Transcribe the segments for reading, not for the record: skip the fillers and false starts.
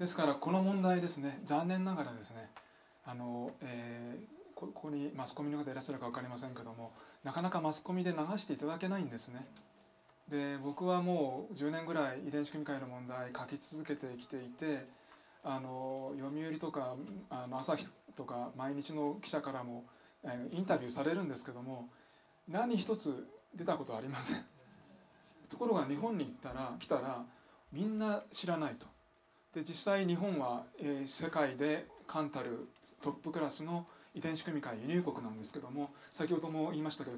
ですからこの問題ですね、残念ながらですね、ここにマスコミの方いらっしゃるか分かりませんけども、なかなかマスコミで流していただけないんですね。で、僕はもう10年ぐらい遺伝子組み換えの問題書き続けてきていて、読売とか朝日とか毎日の記者からもインタビューされるんですけども、何一つ出たことはありません。ところが日本に来たらみんな知らないと。で、実際日本は、世界で冠たるトップクラスの遺伝子組み換え輸入国なんですけども、先ほども言いましたけど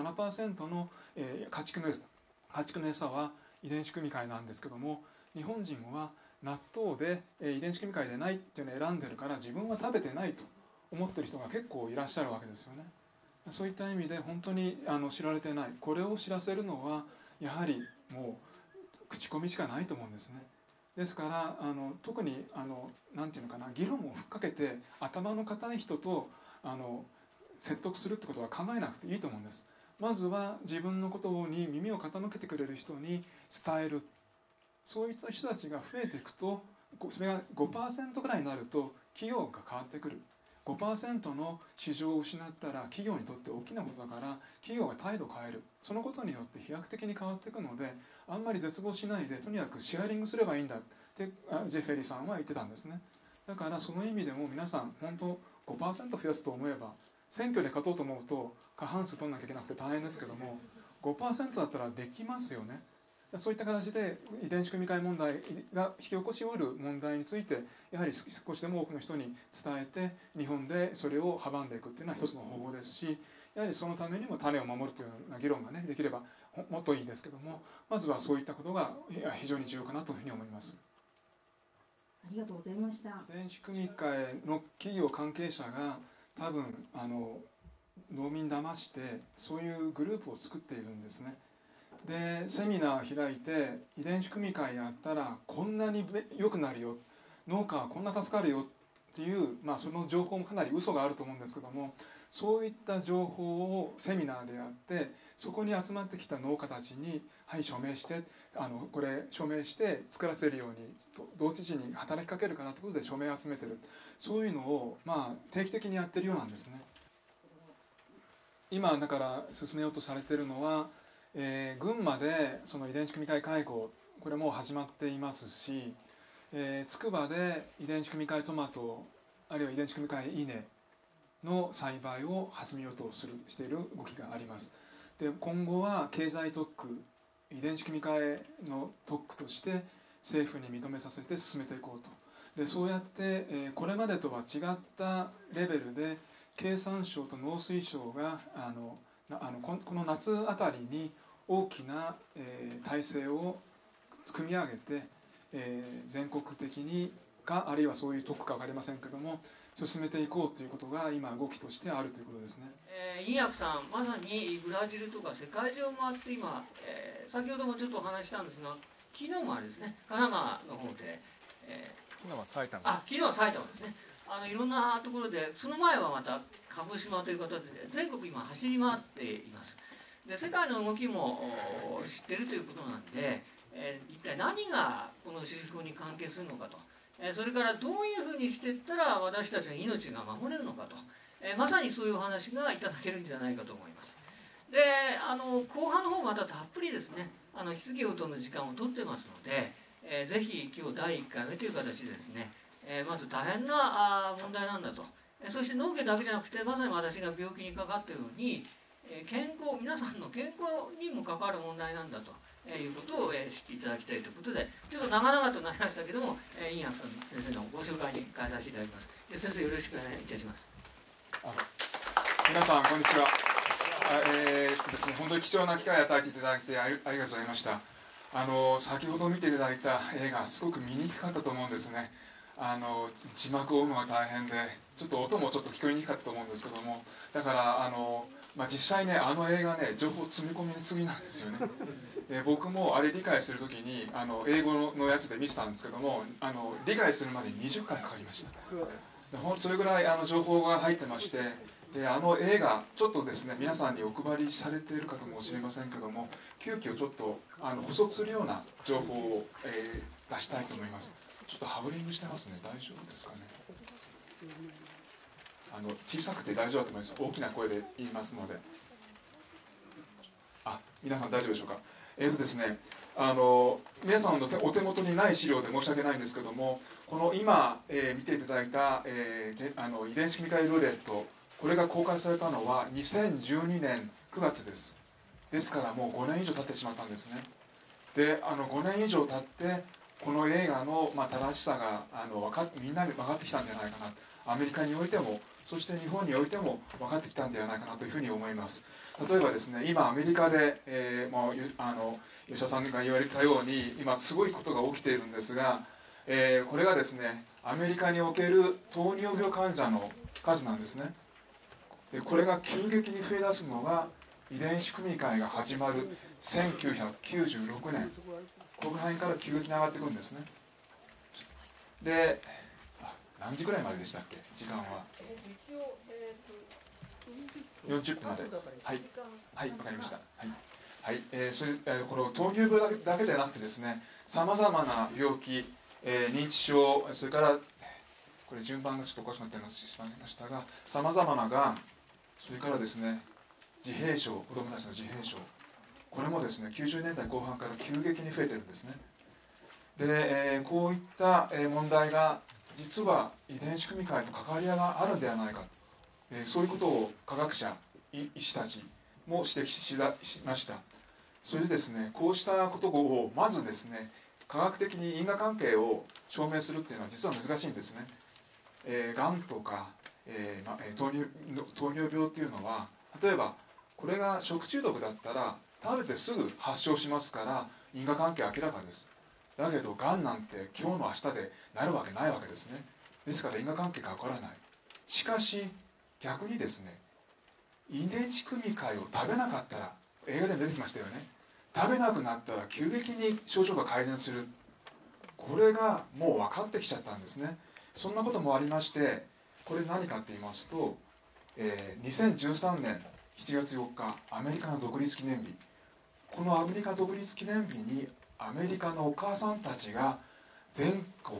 97% の、家畜の餌は遺伝子組み換えなんですけども、日本人は納豆で、遺伝子組み換えでないっていうのを選んでるから自分は食べてないと思ってる人が結構いらっしゃるわけですよね。そういった意味で本当に知られてない、これを知らせるのはやはりもう口コミしかないと思うんですね。ですから特になんていうのかな、議論をふっかけて頭の固い人と説得するってことは考えなくていいと思うんです。まずは自分のことに耳を傾けてくれる人に伝える。そういった人たちが増えていくと、それが 5% ぐらいになると企業が変わってくる。5% の市場を失ったら企業にとって大きなことだから、企業が態度を変える。そのことによって飛躍的に変わっていくので、あんまり絶望しないでとにかくシェアリングすればいいんだってジェフェリーさんは言ってたんですね。だからその意味でも皆さん本当 5% 増やすと思えば、選挙で勝とうと思うと過半数取んなきゃいけなくて大変ですけども、 5% だったらできますよね。そういった形で遺伝子組み換え問題が引き起こしうる問題についてやはり少しでも多くの人に伝えて、日本でそれを阻んでいくっていうのは一つの方法ですし、やはりそのためにも種を守るというような議論がねできればもっといいですけども、まずはそういったことが非常に重要かなというふうに思います。 ありがとうございました。 遺伝子組み換えの企業関係者が多分農民騙してそういうグループを作っているんですね。で、セミナー開いて遺伝子組み換えやったらこんなに良くなるよ、農家はこんな助かるよっていう、その情報もかなり嘘があると思うんですけども、そういった情報をセミナーでやって、そこに集まってきた農家たちに「はい、署名してこれ署名して作らせるように同知事に働きかけるから」ということで署名を集めてる。そういうのを定期的にやってるようなんですね。今だから進めようとされているのは、群馬でその遺伝子組み換え会合、これもう始まっていますし、つくばで遺伝子組み換えトマト、あるいは遺伝子組み換え稲の栽培を始めようとしている動きがあります。で、今後は経済特区、遺伝子組み換えの特区として政府に認めさせて進めていこうと。で、そうやって、これまでとは違ったレベルで経産省と農水省がこの夏あたりに大きな、体制を組み上げて、全国的にあるいはそういう特区か分かりませんけども進めていこうということが今動きとしてあるということですね。 インヤクさん、まさにブラジルとか世界中を回って今、先ほどもちょっとお話したんですが、昨日もあれですね、神奈川の方で、 昨日は埼玉。 昨日は埼玉ですね。いろんなところで、その前はまた鹿児島という形で全国今走り回っています。で、世界の動きも知っているということなんで、一体何がこの手法に関係するのかと、それからどういうふうにしていったら私たちの命が守れるのかと、まさにそういうお話がいただけるんじゃないかと思います。で、後半の方またたっぷりですね、質疑応答の時間を取ってますので、ぜひ今日第1回目という形でですね、まず大変な問題なんだと、そして農業だけじゃなくてまさに私が病気にかかったように、皆さんの健康にも関わる問題なんだということを知っていただきたいということで、ちょっと長々となりましたけども、インヤクさん先生のご紹介に変えさせていただきます。先生、よろしくお願いいたします。 皆さんこんにちは。ですね、本当に貴重な機会を与えていただいてありがとうございました。先ほど見ていただいた映画すごく見にくかったと思うんですね。字幕を追うのが大変でちょっと音もちょっと聞こえにくかったと思うんですけども、だから実際ね、映画ね、情報詰め込みすぎなんですよね。僕もあれ理解するときに英語のやつで見てたんですけども、理解するまで20回かかりました。それぐらい情報が入ってまして、で映画ちょっとですね、皆さんにお配りされているかもしれませんけども、急遽ちょっと補足するような情報を、出したいと思います。 ちょっとハブリングしてますね。大丈夫ですかね。小さくて大丈夫だと思います。大きな声で言いますので。皆さん大丈夫でしょうか。ですね、皆さんのお手元にない資料で申し訳ないんですけども、この今、見ていただいた、遺伝子組み換えルーレット、これが公開されたのは2012年9月です。ですからもう5年以上経ってしまったんですね。で5年以上経ってこの映画の、正しさがみんなに分かってきたんじゃないかな、アメリカにおいてもそして日本においても分かってきたんではないかなというふうに思います。例えばですね、今アメリカで、吉田さんが言われたように今すごいことが起きているんですが、これがですね、アメリカにおける糖尿病患者の数なんですね。でこれが急激に増え出すのが遺伝子組み換えが始まる1996年、この辺から急激に上がっていくんですね。で何時ぐらいまででしたっけ、時間は。40分まで。はい、はい、わかりました。はい、はい、この糖尿病だけじゃなくてですね、さまざまな病気、認知症、それからこれ順番がちょっとおかしくなってしまいましたが、さまざまながん、それからですね、自閉症、子どもたちの自閉症、これもですね90年代後半から急激に増えてるんですね。で、こういった問題が実は遺伝子組み換えと関わり合いがあるんではないか、そういうことを科学者、医師たちも指摘しました。それでですね、こうしたことをまずですね、科学的に因果関係を証明するっていうのは実は難しいんですね。がんとか、糖尿病っていうのは、例えばこれが食中毒だったら食べてすぐ発症しますから因果関係は明らかです。だけどがんなんて今日の明日でなるわけないわけですね。ですから因果関係がわからない。しかし逆にですね、遺伝子組み換えを食べなかったら、映画でも出てきましたよね、食べなくなったら急激に症状が改善する、これがもう分かってきちゃったんですね。そんなこともありまして、これ何かって言いますと、2013年7月4日アメリカの独立記念日、このアメリカ独立記念日にアメリカのお母さんたちが全国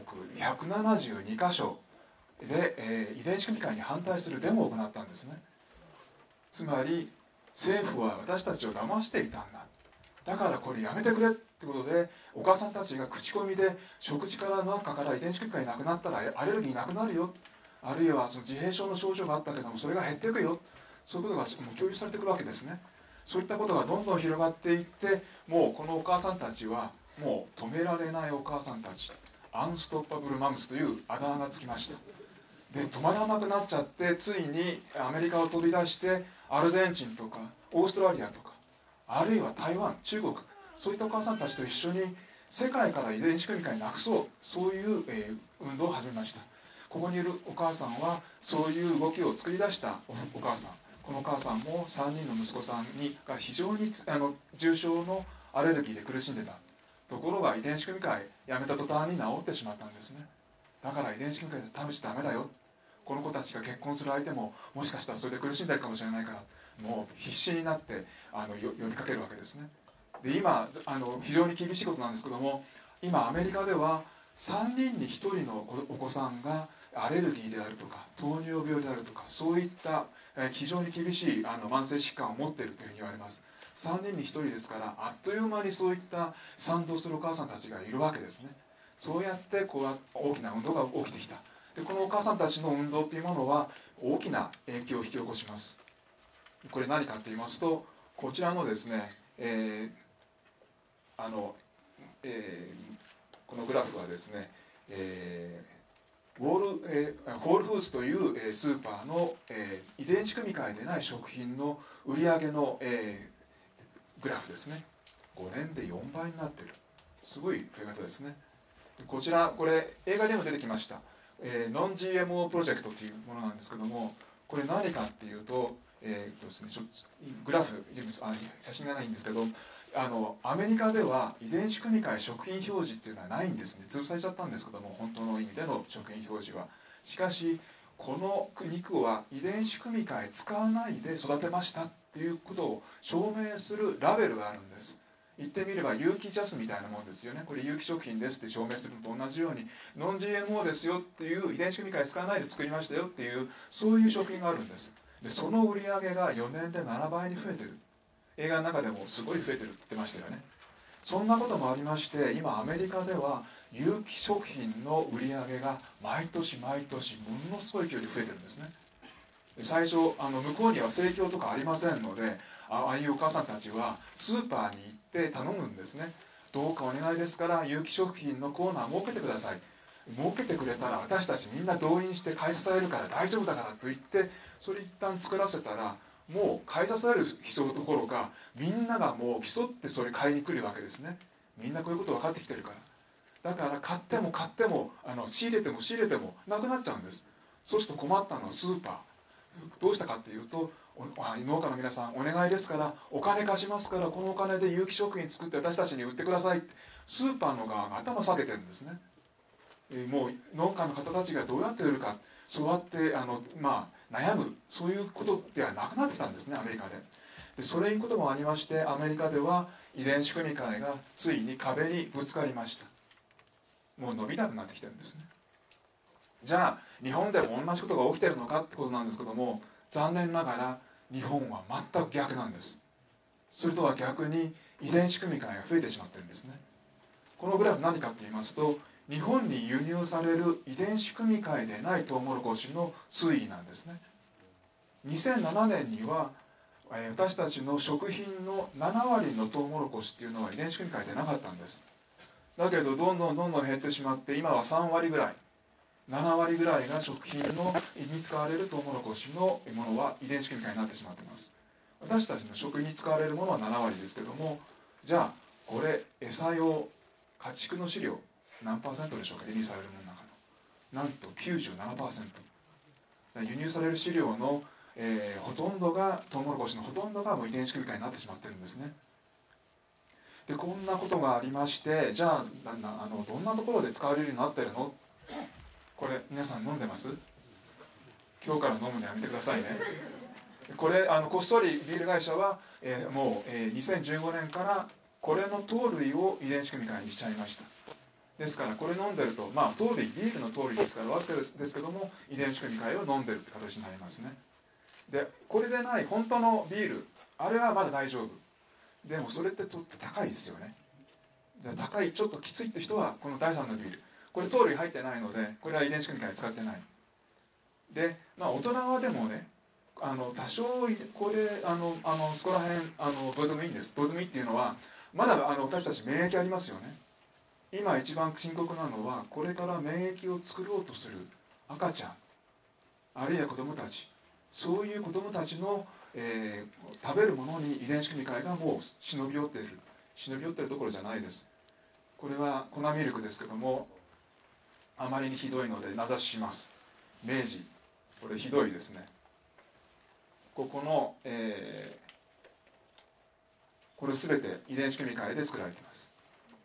172カ所で、遺伝子組み換えに反対するデモを行ったんですね。つまり政府は私たちを騙していたんだ、だからこれやめてくれってことで、お母さんたちが口コミで食事から中から遺伝子組み換えなくなったらアレルギーなくなるよ、あるいはその自閉症の症状があったけどもそれが減っていくよ、そういうことが共有されてくるわけですね。そういったことがどんどん広がっていって、もうこのお母さんたちはもう止められないお母さんたち、アンストッパブルマムスというあだ名がつきました。で止まらなくなっちゃって、ついにアメリカを飛び出してアルゼンチンとかオーストラリアとか、あるいは台湾、中国、そういったお母さんたちと一緒に世界から遺伝子組み換えなくそう、そういう、運動を始めました。ここにいるお母さんはそういう動きを作り出したお母さん。このお母さんも3人の息子さんが非常に重症のアレルギーで苦しんでた。ところが遺伝子組み換えやめた途端に治ってしまったんですね。だから遺伝子組み換え食べちゃダメだよ、この子たちが結婚する相手ももしかしたらそれで苦しんでるかもしれないから、もう必死になって呼びかけるわけですね。で今非常に厳しいことなんですけども、今アメリカでは3人に1人のお子さんがアレルギーであるとか糖尿病であるとか、そういった非常に厳しい慢性疾患を持っているというふうに言われます。3人に1人ですから、あっという間にそういった賛同するお母さんたちがいるわけですね。そうやって大きな運動が起きてきた。でこのお母さんたちの運動というものは大きな影響を引き起こします。これ何かと言いますと、こちらのですね、このグラフはですね、ホールフーズというスーパーの遺伝子組み換えでない食品の売上のグラフですね。5年で4倍になっている、すごい増え方ですね。こちら、これ映画でも出てきました、ノン GMO プロジェクトというものなんですけども、これ何かっていうと、ですね、ちょっとグラフ写真がないんですけど、アメリカでは遺伝子組み換え食品表示っていうのはないんですね。潰されちゃったんですけども、本当の意味での食品表示は。しかしこの肉は遺伝子組み換え使わないで育てましたっていうことを証明するラベルがあるんです。 言ってみれば有機ジャスみたいなものですよね。これ有機食品ですって証明するのと同じように、ノン GMO ですよっていう、遺伝子組み換え使わないで作りましたよっていう、そういう食品があるんです。でその売り上げが4年で7倍に増えてる。映画の中でもすごい増えてるって言ってましたよね。そんなこともありまして、今アメリカでは有機食品の売り上げが毎年毎年ものすごい勢いで増えてるんですね。最初向こうには生協とかありませんので、ああいうお母さんたちはスーパーに行って頼むんですね。どうかお願いですから有機食品のコーナー設けてください。設けてくれたら私たちみんな動員して買い支えるから大丈夫だからと言って、それ一旦作らせたら、もう買い支える人どころかみんながもう競ってそれ買いに来るわけですね。みんなこういうこと分かってきてるから。だから買っても買っても仕入れても仕入れてもなくなっちゃうんです。そうすると困ったのはスーパー。どうしたかっていうと、農家の皆さんお願いですからお金貸しますから、このお金で有機食品作って私たちに売ってくださいって、スーパーの側が頭下げてるんですね。もう農家の方たちがどうやって売るか、そうやって悩む、そういうことではなくなってきたんですね、アメリカで。それいうこともありまして、アメリカでは遺伝子組み換えがついに壁にぶつかりました。もう伸びなくなってきてるんですね。じゃあ日本でも同じことが起きてるのかってことなんですけども、残念ながら日本は全く逆なんです。それとは逆に遺伝子組み換えが増えてしまってるんですね。このグラフ何かと言いますと、日本に輸入される遺伝子組み換えでないトウモロコシの推移なんですね。2007年には私たちの食品の7割のトウモロコシっていうのは遺伝子組み換えでなかったんです。だけどどんどん減ってしまって、今は3割ぐらい、7割ぐらいが食品に使われるトウモロコシのものは遺伝子組み換えになってしまっています。私たちの食に使われるものは7割ですけども、じゃあこれ餌用家畜の飼料何パーセントでしょうか、輸入されるものの中のなんと 97%。 輸入される飼料の、ほとんどがトウモロコシのほとんどがもう遺伝子組み換えになってしまってるんですね。でこんなことがありまして、じゃあどんなところで使われるようになってるの。これ皆さん飲んでます？今日から飲むのやめてくださいね。これこっそりビール会社は、もう、2015年からこれの糖類を遺伝子組み換えにしちゃいました。ですからこれ飲んでると、糖類、ビールの糖類ですからわずかですけども、遺伝子組み換えを飲んでるって形になりますね。でこれでない本当のビール、あれはまだ大丈夫。でもそれって高いですよね。高い、ちょっときついって人はこの第3のビール、これ糖類入ってないので、これは遺伝子組み換え使ってない。で、大人はでもね、多少これそこら辺どうでもいいんです。どうでもいいっていうのは、まだ私たち免疫ありますよね。今一番深刻なのは、これから免疫を作ろうとする赤ちゃん、あるいは子どもたち、そういう子どもたちの、食べるものに遺伝子組み換えがもう忍び寄っている。忍び寄っているどころじゃないです。これは粉ミルクですけども、あまりにひどいので名指しします。明治、これひどいですね。ここの、これ全て遺伝子組み換えで作られています。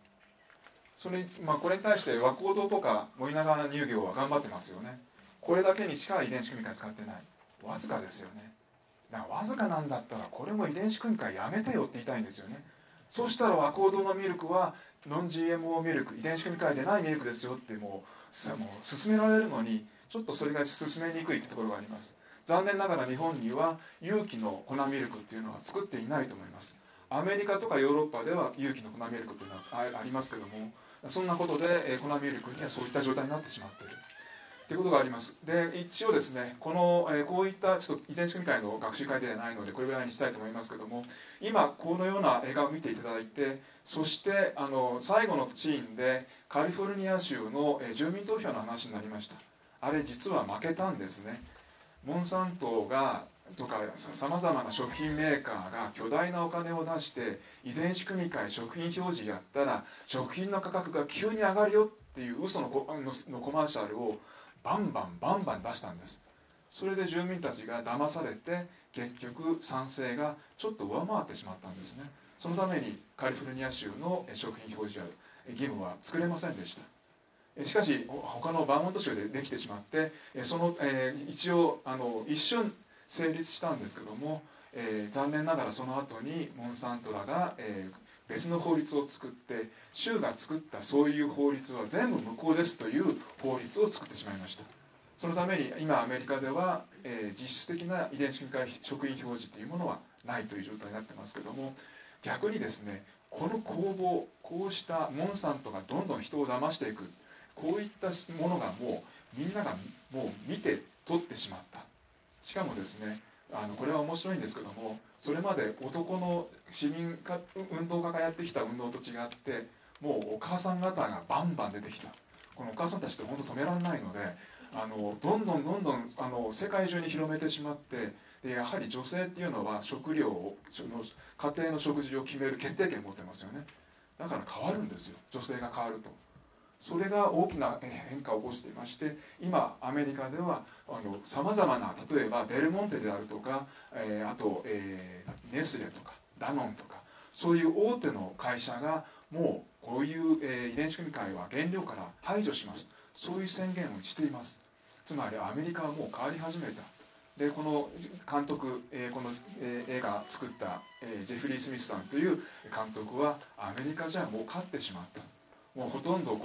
これに対して和光堂とか森永乳業は頑張ってますよね。これだけにしか遺伝子組み換え使ってない。わずかですよね。だからわずかなんだったらこれも遺伝子組み換えやめてよって言いたいんですよね。そうしたら和光堂のミルクはノン GMO ミルク、遺伝子組み換えでないミルクですよってもう勧められるのに、ちょっとそれが勧めにくいってところがあります。残念ながら日本には有機の粉ミルクっていうのは作っていないと思います。アメリカとかヨーロッパでは有機の粉ミルクっていうのはありますけども、そんなことで粉ミルクにはそういった状態になってしまっているということがあります。で一応ですね、こういったちょっと遺伝子組み換えの学習会ではないのでこれぐらいにしたいと思いますけども、今このような映画を見ていただいて、そして最後のシーンでカリフォルニア州の住民投票の話になりました。あれ実は負けたんですね。モンサントがとかさまざまな食品メーカーが巨大なお金を出して遺伝子組み換え食品表示やったら食品の価格が急に上がるよっていう嘘のコマーシャルをバンバン出したんです。それで住民たちが騙されて結局賛成がちょっと上回ってしまったんですね。そのためにカリフォルニア州の食品表示や義務は作れませんでした。しかし他のバーモント州でできてしまって一応一瞬成立したんですけども、残念ながらその後にモンサントらが、 別の法律を作って、州が作ったそういう法律は全部無効ですという法律を作ってしまいました。そのために今アメリカでは、実質的な遺伝子組み換え食品表示というものはないという状態になってますけども、逆にですね、この攻防、こうしたモンサントがどんどん人を騙していく、こういったものがもうみんながもう見て取ってしまった。しかもですね、これは面白いんですけども、それまで男の市民化運動家がやってきた運動と違って、もうお母さん方がバンバン出てきた。このお母さんたちって本当止められないので、どんどん世界中に広めてしまって、でやはり女性っていうのは食料を家庭の食事を決める決定権を持ってますよね。だから変わるんですよ、女性が変わると。それが大きな変化を起こしていまして、今アメリカではさまざまな、例えばデルモンテであるとか、あと、ネスレとかダノンとか、そういう大手の会社がもうこういう、遺伝子組み換えは原料から排除します、そういう宣言をしています。つまりアメリカはもう変わり始めた。でこの監督、この映画作った、ジェフリー・スミスさんという監督は、アメリカじゃもう勝ってしまった、もうほとんど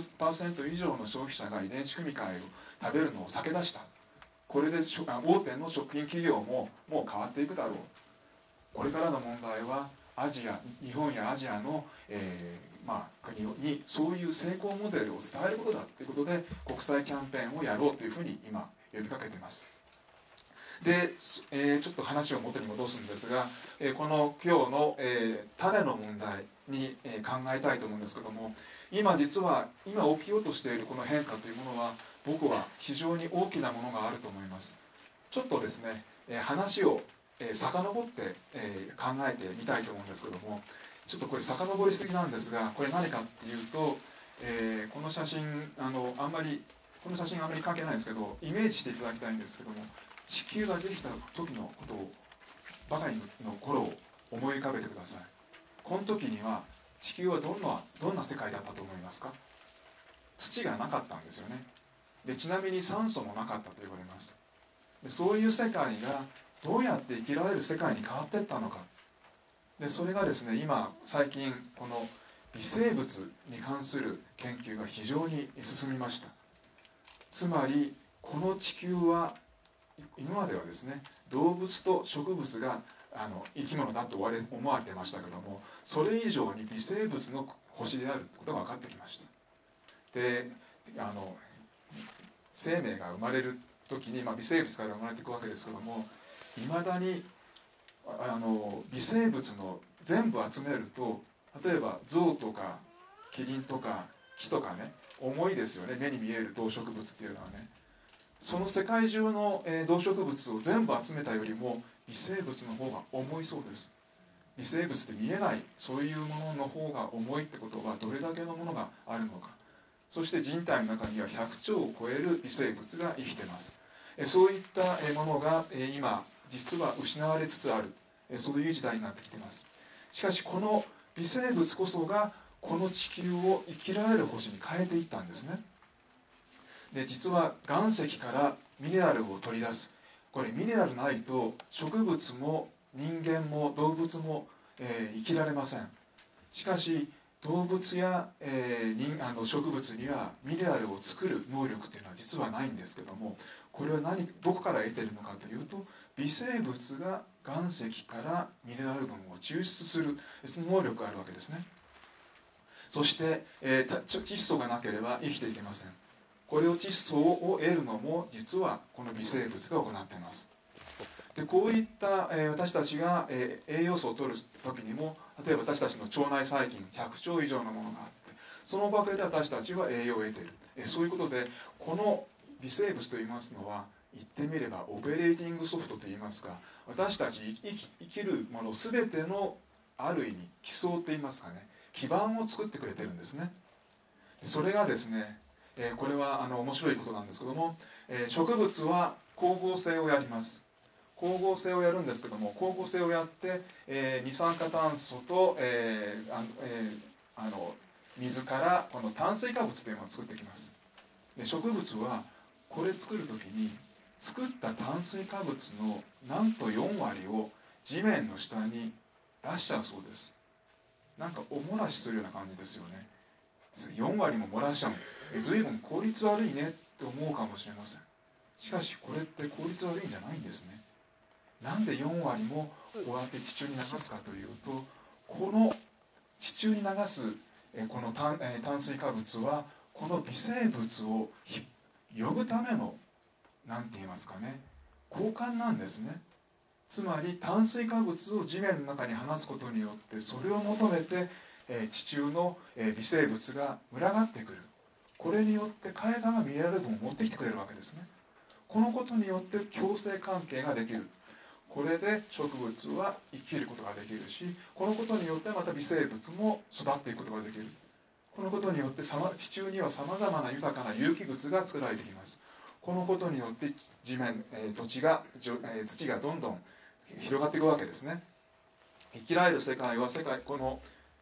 50% 以上の消費者が遺伝子組み換えを食べるのを避け出した。これで大手の食品企業ももう変わっていくだろう。これからの問題は日本やアジアの、国にそういう成功モデルを伝えることだということで、国際キャンペーンをやろうというふうに今呼びかけています。で、ちょっと話を元に戻すんですが、この今日の、種の問題に、考えたいと思うんですけども、実は今起きようとしているこの変化というものは、僕は非常に大きなものがあると思います。ちょっとですね、話を遡って、考えてみたいと思うんですけども、ちょっとこれ遡りすぎなんですが、これ何かっていうと、この写真あんまり関係ないんですけど、イメージしていただきたいんですけども、地球ができた時のことをばかりの頃を思い浮かべてください。この時には地球はどんな世界だったと思いますか？土がなかったんですよね。でちなみに酸素もなかったと言われます。でそういう世界がどうやって生きられる世界に変わっていったのか。でそれがですね、最近この微生物に関する研究が非常に進みました。つまりこの地球は今まではですね、動物と植物が生き物だと思われてましたけども、それ以上に微生物の星であることが分かってきました。で生命が生まれる時に、微生物から生まれていくわけですけども、いまだに微生物の全部集めると、例えば象とかキリンとか木とかね、重いですよね、目に見える動植物っていうのはね。その世界中の動植物を全部集めたよりも微生物の方が重いそうです。微生物って見えないそういうものの方が重いってことは、どれだけのものがあるのか。そして人体の中には100兆を超える微生物が生きています。そういったものが今実は失われつつある、そういう時代になってきています。しかしこの微生物こそがこの地球を生きられる星に変えていったんですね。で実は岩石からミネラルを取り出す、これミネラルないと植物も人間も動物も、生きられません。しかし動物や、植物にはミネラルを作る能力というのは実はないんですけども、これはどこから得ているのかというと、微生物が岩石からミネラル分を抽出するその能力があるわけですね。そして、窒素がなければ生きていけません。これを窒素を得るのも実はこの微生物が行っています。でこういった、私たちが、栄養素を取る時にも、例えば私たちの腸内細菌100兆以上のものがあって、そのおかげで私たちは栄養を得ている。そういうことでこの微生物といいますのは、言ってみればオペレーティングソフトといいますか、私たち生きるもの全てのある意味基礎といいますかね、基盤を作ってくれてるんですね。それがですね、これは面白いことなんですけども、植物は光合成をやります。光合成をやるんですけども、光合成をやって、二酸化炭素と、水からこの炭水化物というのを作ってきます。で植物はこれ作る時に作った炭水化物のなんと4割を地面の下に出しちゃうそうです。 なんかお漏らしするような感じですよね。4割も漏らしちゃう、随分効率悪いねって思うかもしれません。しかしこれって効率悪いんじゃないんですね。なんで4割もこうやって地中に流すかというと、この地中に流すこの炭水化物はこの微生物を呼ぶための何て言いますかね、交換なんですね。つまり炭水化物を地面の中に放つことによって、それを求めて地中の微生物が群がってくる。これによって海岸がミネラル分を持ってきてくれるわけですね。このことによって共生関係ができる。これで植物は生きることができるし、このことによってまた微生物も育っていくことができる。このことによって地中にはさまざまな豊かな有機物が作られてきます。このことによって土がどんどん広がっていくわけですね。生きられる世界はこの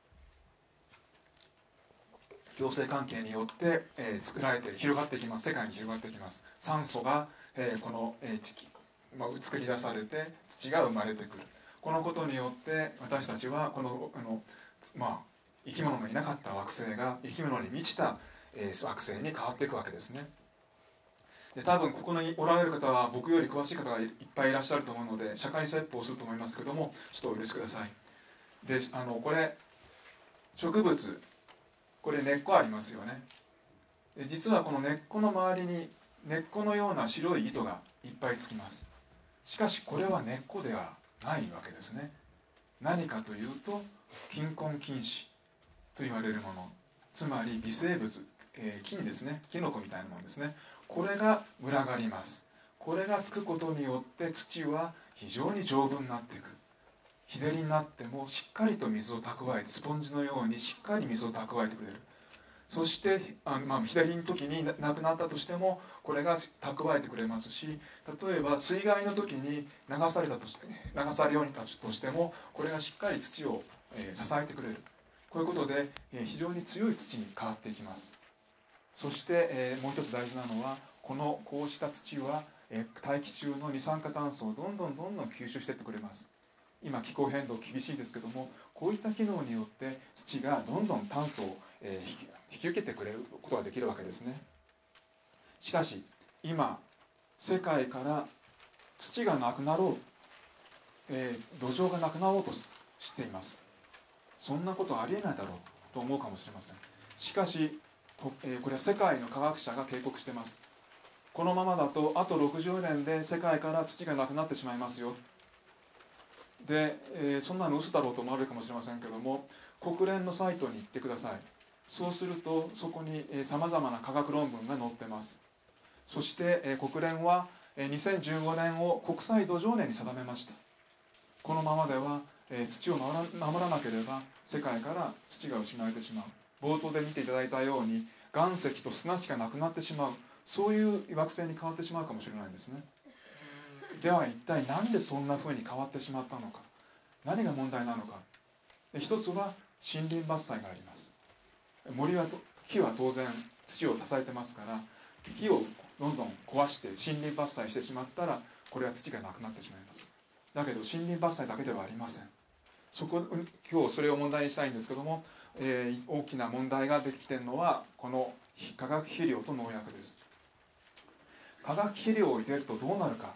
共生関係によって、作られて広がっていきます。世界に広がっていきます。酸素が、この、作り出されて土が生まれてくる。このことによって私たちはこの生き物のいなかった惑星が生き物に満ちた、惑星に変わっていくわけですね。で多分ここにおられる方は僕より詳しい方がいっぱいいらっしゃると思うので、社会説法をすると思いますけども、ちょっとお許しください。でこれ植物、これ根っこありますよね。で実はこの根っこの周りに根っこのような白い糸がいっぱいつきます。しかしこれは根っこではないわけですね。何かというと菌根菌糸と言われるもの、つまり微生物、菌ですね、キノコみたいなものですね。これが群がります。これがつくことによって土は非常に丈夫になっていく。日照りになってもしっかりと水を蓄えて、スポンジのようにしっかり水を蓄えてくれる。そして日照りの時になくなったとしてもこれが蓄えてくれますし、例えば水害の時に流されようにとしてもこれがしっかり土を支えてくれる。こういうことで非常に強い土に変わっていきます。そしてもう一つ大事なのは、こうした土は大気中の二酸化炭素をどんどん吸収していってくれます。今気候変動厳しいですけども、こういった機能によって土がどんどん炭素を引き受けてくれることができるわけですね。しかし今世界から土がなくなろう、土壌がなくなろうとしています。そんなことありえないだろうと思うかもしれません。しかしこれは世界の科学者が警告しています。このままだとあと60年で世界から土がなくなってしまいますよ。で、そんなの嘘だろうと思われるかもしれませんけども、国連のサイトに行ってください。そうするとそこにさまざまな科学論文が載ってます。そして国連は2015年を国際土壌年に定めました。このままでは土を守らなければ世界から土が失われてしまう。冒頭で見ていただいたように岩石と砂しかなくなってしまう、そういう惑星に変わってしまうかもしれないんですね。では一体何でそんなふうに変わってしまったのか、何が問題なのか。一つは森林伐採があります。木は当然土を支えてますから、木をどんどん壊して森林伐採してしまったらこれは土がなくなってしまいます。だけど森林伐採だけではありません。今日それを問題にしたいんですけども、大きな問題ができているのはこの化学肥料と農薬です。化学肥料を入れるとどうなるか。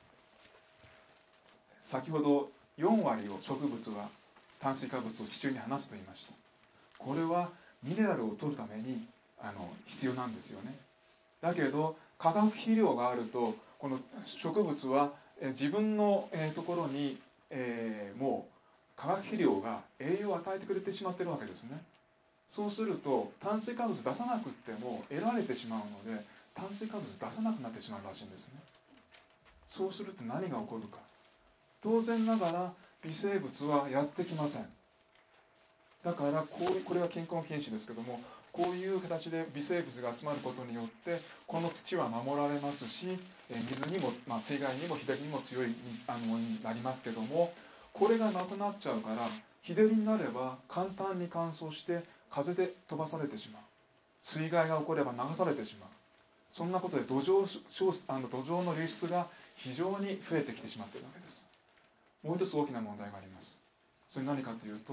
先ほど4割を植物は炭水化物を地中に放つと言いました。これはミネラルを取るために必要なんですよね。だけど化学肥料があるとこの植物は自分のところにもう化学肥料が栄養を与えてくれてしまっているわけですね。そうすると炭水化物出さなくっても得られてしまうので炭水化物出さなくなってしまうらしいんですね。そうすると何が起こるか。当然ながら微生物はやってきません。だからこれは菌根菌糸ですけども、こういう形で微生物が集まることによってこの土は守られますし、水にも、水害にも日照りにも強いになりますけども、これがなくなっちゃうから日照りになれば簡単に乾燥して風で飛ばされてしまう。水害が起これば流されてしまう。そんなことで土壌の流出が非常に増えてきてしまっているわけです。もう一つ大きな問題があります。それ何かというと、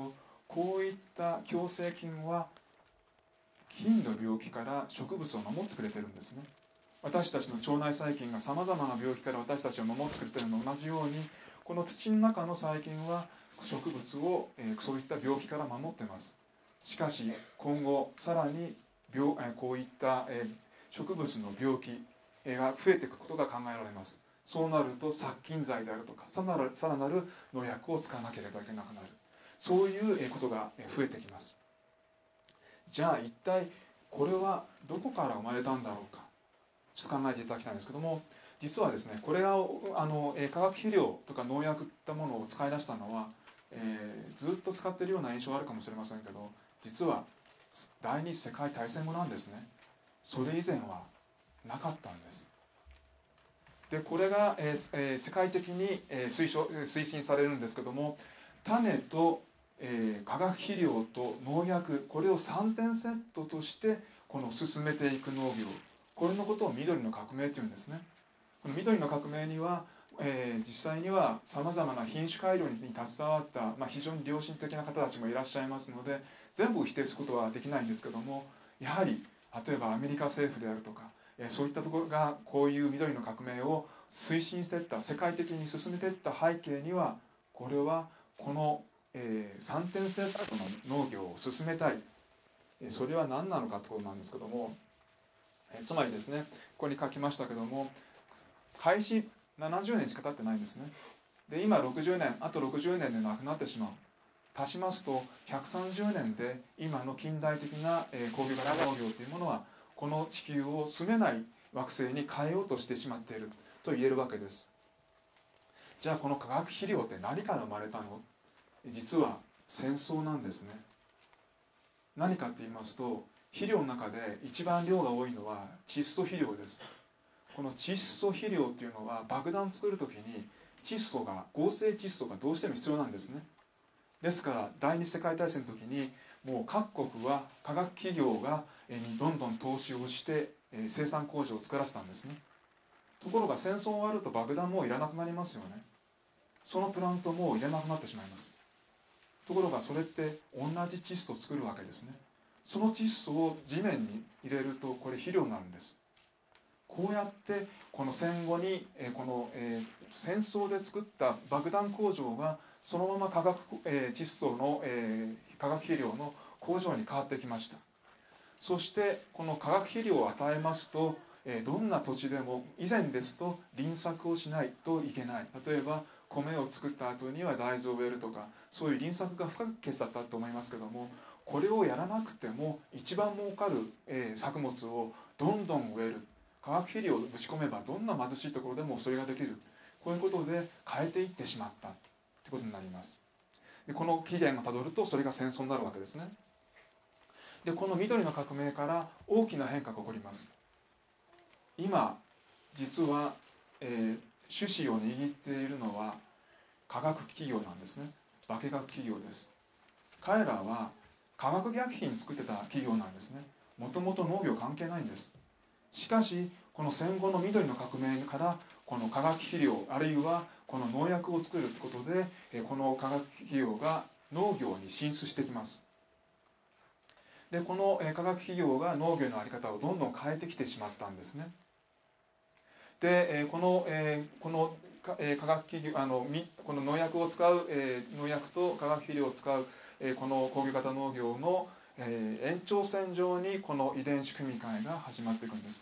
こういった共生菌は菌の病気から植物を守ってくれてるんですね。私たちの腸内細菌がさまざまな病気から私たちを守ってくれているのと同じように、この土の中の細菌は植物を、そういった病気から守っています。しかし今後さらにこういった、植物の病気が増えていくことが考えられます。そうなると殺菌剤であるとかさらなる農薬を使わなければいけなくなる、そういうことが増えてきます。じゃあ一体これはどこから生まれたんだろうか、ちょっと考えていただきたいんですけども、実はですね、これが化学肥料とか農薬といったものを使い出したのは、ずっと使っているような印象があるかもしれませんけど、実は第二次世界大戦後なんですね。それ以前はなかったんです。でこれが、世界的に、推進されるんですけども、種と、化学肥料と農薬、これを3点セットとしてこの進めていく農業、これのことを緑の革命というんですね。この緑の革命には、実際にはさまざまな品種改良に携わった、非常に良心的な方たちもいらっしゃいますので、全部否定することはできないんですけども、やはり例えばアメリカ政府であるとか、そういったところがこういう緑の革命を推進していった、世界的に進めていった背景には、これはこの、3点セットの農業を進めたい、それは何なのかということなんですけども、つまりですね、ここに書きましたけども、開始70年しか経ってないんですね。で今60年、あと60年でなくなってしまう。足しますと130年で今の近代的な工業型農業というものはこの地球を住めない惑星に変えようとしてしまっていると言えるわけです。じゃあこの化学肥料って何から生まれたの？実は戦争なんですね。何かって言いますと、肥料の中で一番量が多いのは窒素肥料です。この窒素肥料っていうのは爆弾作るときに合成窒素がどうしても必要なんですね。ですから第二次世界大戦の時にもう各国は化学企業にどんどん投資をして生産工場を作らせたんですね。ところが戦争終わると爆弾もういらなくなりますよね。そのプラントもういらなくなってしまいます。ところがそれって同じ窒素を作るわけですね。その窒素を地面に入れるとこれ肥料になるんです。こうやってこの戦後に戦争で作った爆弾工場がそのまま窒素の、化学肥料の工場に変わってきました。そしてこの化学肥料を与えますと、どんな土地でも以前ですと輪作をしないといけない。例えば米を作った後には大豆を植えるとか、そういう輪作が不可欠だったと思いますけども、これをやらなくても一番儲かる、作物をどんどん植える。化学肥料をぶち込めばどんな貧しいところでもそれができる。こういうことで変えていってしまったということになります。でこの起源をたどるとそれが戦争になるわけですね。でこの緑の革命から大きな変化が起こります。今実は、種子を握っているのは化学企業なんですね。化学企業です。彼らは化学薬品作ってた企業なんですね。もともと農業関係ないんです。しかしこの戦後の緑の革命からこの化学肥料あるいはこの農薬を作るということで、この化学企業が農業に進出してきます。でこの化学企業が農業の在り方をどんどん変えてきてしまったんですね。でこの化学企業この農薬を使う農薬と化学肥料を使うこの工業型農業の延長線上にこの遺伝子組み換えが始まっていくんです。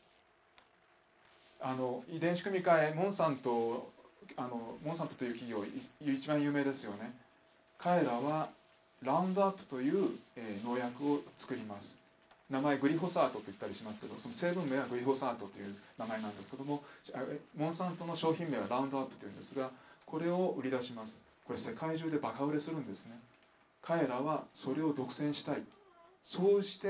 遺伝子組み換えモンサントという企業一番有名ですよね。彼らはラウンドアップという農薬を作ります。名前グリホサートと言ったりしますけど、その成分名はグリホサートという名前なんですけども、モンサントの商品名はラウンドアップというんですが、これを売り出します。これ世界中でバカ売れするんですね。彼らはそれを独占したい。そうして、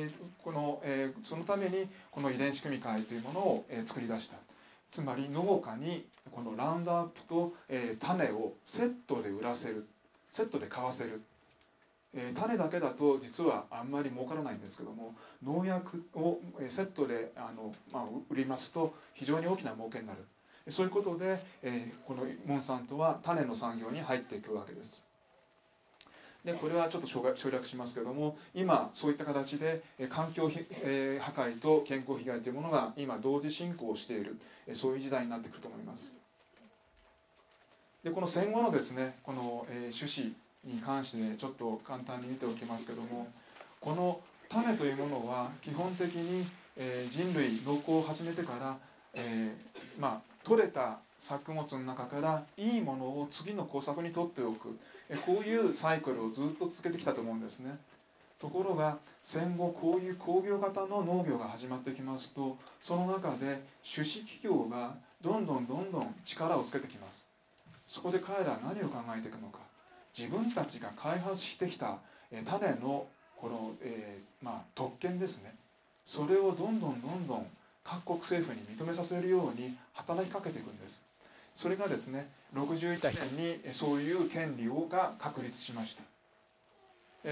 そのためにこの遺伝子組み換えというものを作り出した。つまり農家にこのラウンドアップと種をセットで売らせる、セットで買わせる。種だけだと実はあんまり儲からないんですけども、農薬をセットで売りますと非常に大きな儲けになる。そういうことで、このモンサントは種の産業に入っていくわけです。 でこれはちょっと省略しますけども、今そういった形で環境破壊と健康被害というものが今同時進行している、そういう時代になってくると思います。でこの戦後のですね、この種子に関してちょっと簡単に見ておきますけども、この種というものは基本的に人類農耕を始めてから、取れた作物の中からいいものを次の耕作に取っておく、こういうサイクルをずっと続けてきたと思うんですね。ところが戦後こういう工業型の農業が始まってきますと、その中で種子企業がどんどん力をつけてきます。そこで彼らは何を考えていくのか、自分たちが開発してきた種のこの、特権ですね、それをどんどん各国政府に認めさせるように働きかけていくんです。それがですね、61年にそういう権利が確立しました。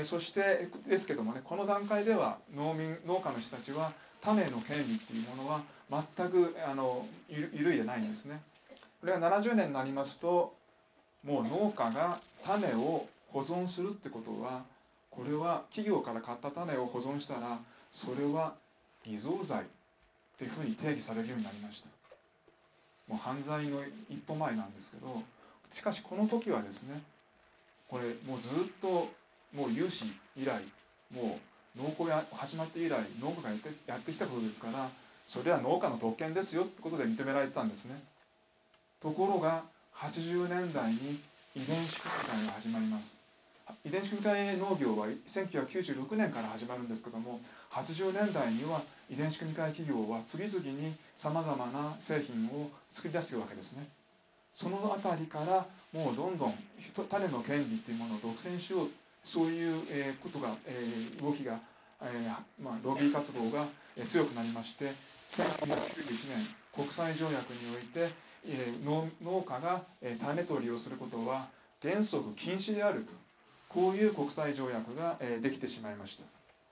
そしてですけどもね、この段階では農家の人たちは種の権利っていうものは全く揺るいでないんですね。これが70年になりますと、もう農家が種を保存するってことは、これは企業から買った種を保存したら、それは偽造罪っていうふうに定義されるようになりました。もう犯罪の一歩前なんですけど、しかしこの時はですね、これもうずっともう有史以来、もう農耕が始まって以来農家がやってきたことですから、それは農家の特権ですよってことで認められてたんですね。ところが80年代に遺伝子組み換えが始まります。遺伝子組み換え農業は1996年から始まるんですけども、80年代には遺伝子組み換え企業は次々にさまざまな製品を作り出しているわけですね。そのあたりからもうどんどん種の権利というものを独占しよう、そういうことが動きがロビー活動が強くなりまして、1991年国際条約において農家が種取りをすることは原則禁止であると、こういう国際条約ができてしまいました。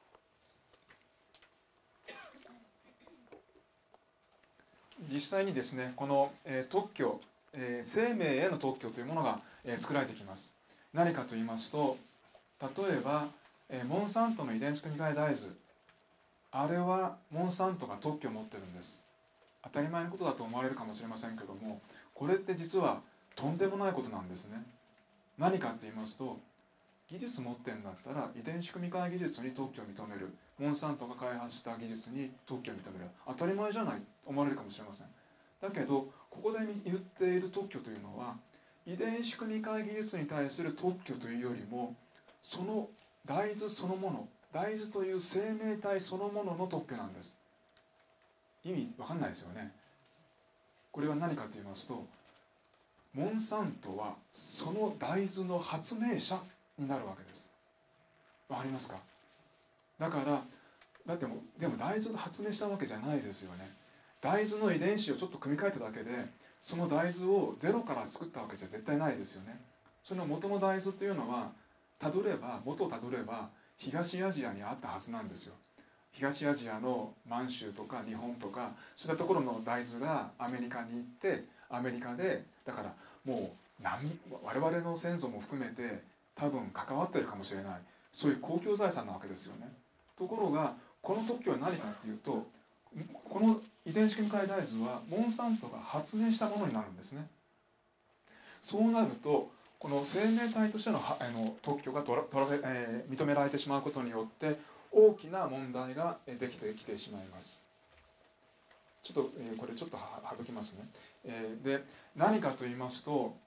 実際にですね、この特許、生命への特許というものが作られてきます。何かと言いますと、例えばモンサントの遺伝子組み換え大豆、あれはモンサントが特許を持ってるんです。当たり前のことだと思われるかもしれませんけども、これって実はとんでもないことなんですね。何かと言いますと、技術持ってんだったら遺伝子組み換え技術に特許を認める、モンサントが開発した技術に特許を認める、当たり前じゃないと思われるかもしれません。だけどここで言っている特許というのは、遺伝子組み換え技術に対する特許というよりも、その大豆そのもの、大豆という生命体そのものの特許なんです。意味わかんないですよね。これは何かと言いますと、モンサントはその大豆の発明者になるわけです。わかりますか？だからでも大豆を発明したわけじゃないですよね。大豆の遺伝子をちょっと組み替えただけで、その大豆をゼロから作ったわけじゃ絶対ないですよね。その元の大豆というのは元をたどれば東アジアにあったはずなんですよ。東アジアの満州とか日本とか、そういったところの大豆がアメリカに行って、アメリカでだからもう我々の先祖も含めて多分関わってるかもしれない、そういう公共財産なわけですよね。ところがこの特許は何かっていうと、この遺伝子組み換え大豆はモンサントが発明したものになるんですね。そうなるとこの生命体としての特許が認められてしまうことによって大きな問題ができてきてしまいます。ちょっとこれちょっと省きますね。で何かと言いますと、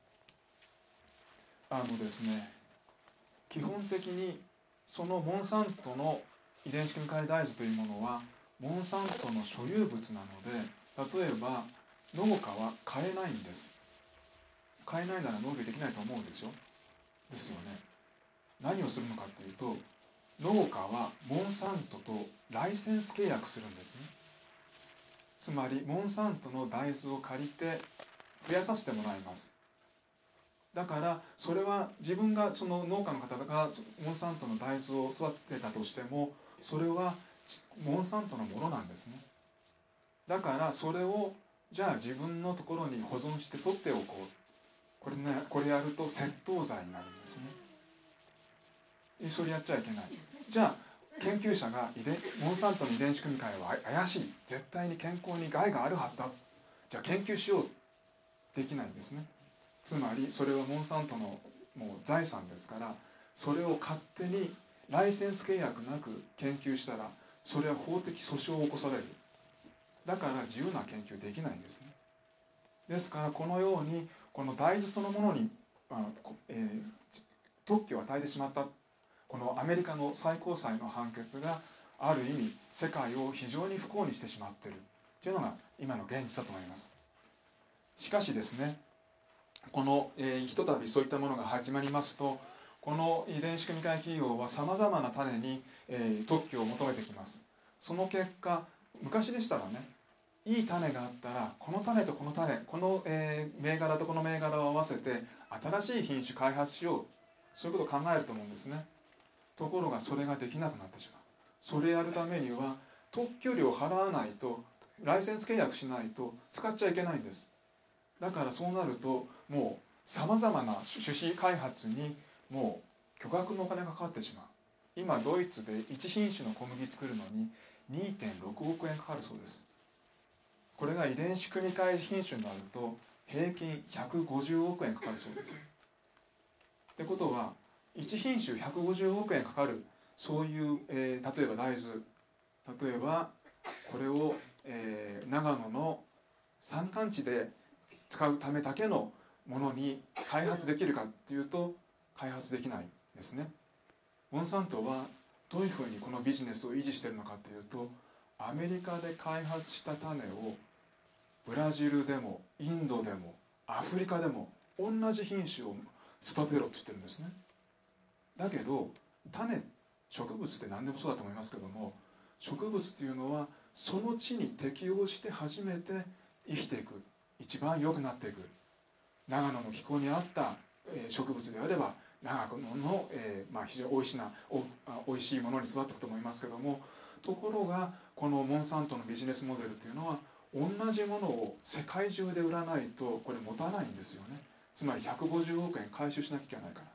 ですね、基本的にそのモンサントの遺伝子組み換え大豆というものはモンサントの所有物なので、例えば農家は買えないんです。買えないなら農業できないと思うんですよ。ですよね。何をするのかというと、農家はモンサントとライセンス契約するんですね。つまりモンサントの大豆を借りて増やさせてもらいます。だからそれは自分がその農家の方がモンサントの大豆を育てたとしても、それはモンサントのものなんですね。だからそれをじゃあ自分のところに保存して取っておこう、これやると窃盗罪になるんですね。 それやっちゃいけない。じゃあ研究者がモンサントの遺伝子組み換えは怪しい、絶対に健康に害があるはずだ、じゃあ研究しよう、できないんですね。つまりそれはモンサントのもう財産ですから、それを勝手にライセンス契約なく研究したら、それは法的訴訟を起こされる。だから自由な研究できないんですね。ですからこのようにこの大豆そのものに、特許を与えてしまったこのアメリカの最高裁の判決がある意味世界を非常に不幸にしてしまっているというのが今の現実だと思います。しかしですね、この、ひとたびそういったものが始まりますと、この遺伝子組み換え企業はさまざまな種に、特許を求めてきます。その結果、昔でしたらね、いい種があったらこの種とこの種、この、銘柄とこの銘柄を合わせて新しい品種開発しよう、そういうことを考えると思うんですね。ところがそれができなくなってしまう。それやるためには特許料を払わないと、ライセンス契約しないと使っちゃいけないんです。だからそうなるともうさまざまな種子開発にもう巨額のお金がかかってしまう。今ドイツで1品種の小麦作るのに 2.6 億円かかるそうです。これが遺伝子組み換え品種になると平均150億円かかるそうです。ってことは1品種150億円かかる、そういう、例えば大豆、例えばこれを、長野の山間地で使うためだけのものに開発できるかっていうと開発できないですね。モンサントはどういうふうにこのビジネスを維持しているのかというと、アメリカで開発した種をブラジルでもインドでもアフリカでも同じ品種を育てろって言ってるんですね。だけど植物って何でもそうだと思いますけども、植物っていうのはその地に適応して初めて生きていく、一番良くなっていく。長野の気候に合った植物であれば長野の、非常においしいものに育っていくと思いますけども、ところがこのモンサントのビジネスモデルっていうのは同じものを世界中で売らないとこれ持たないんですよね。つまり150億円回収しなきゃいけないから。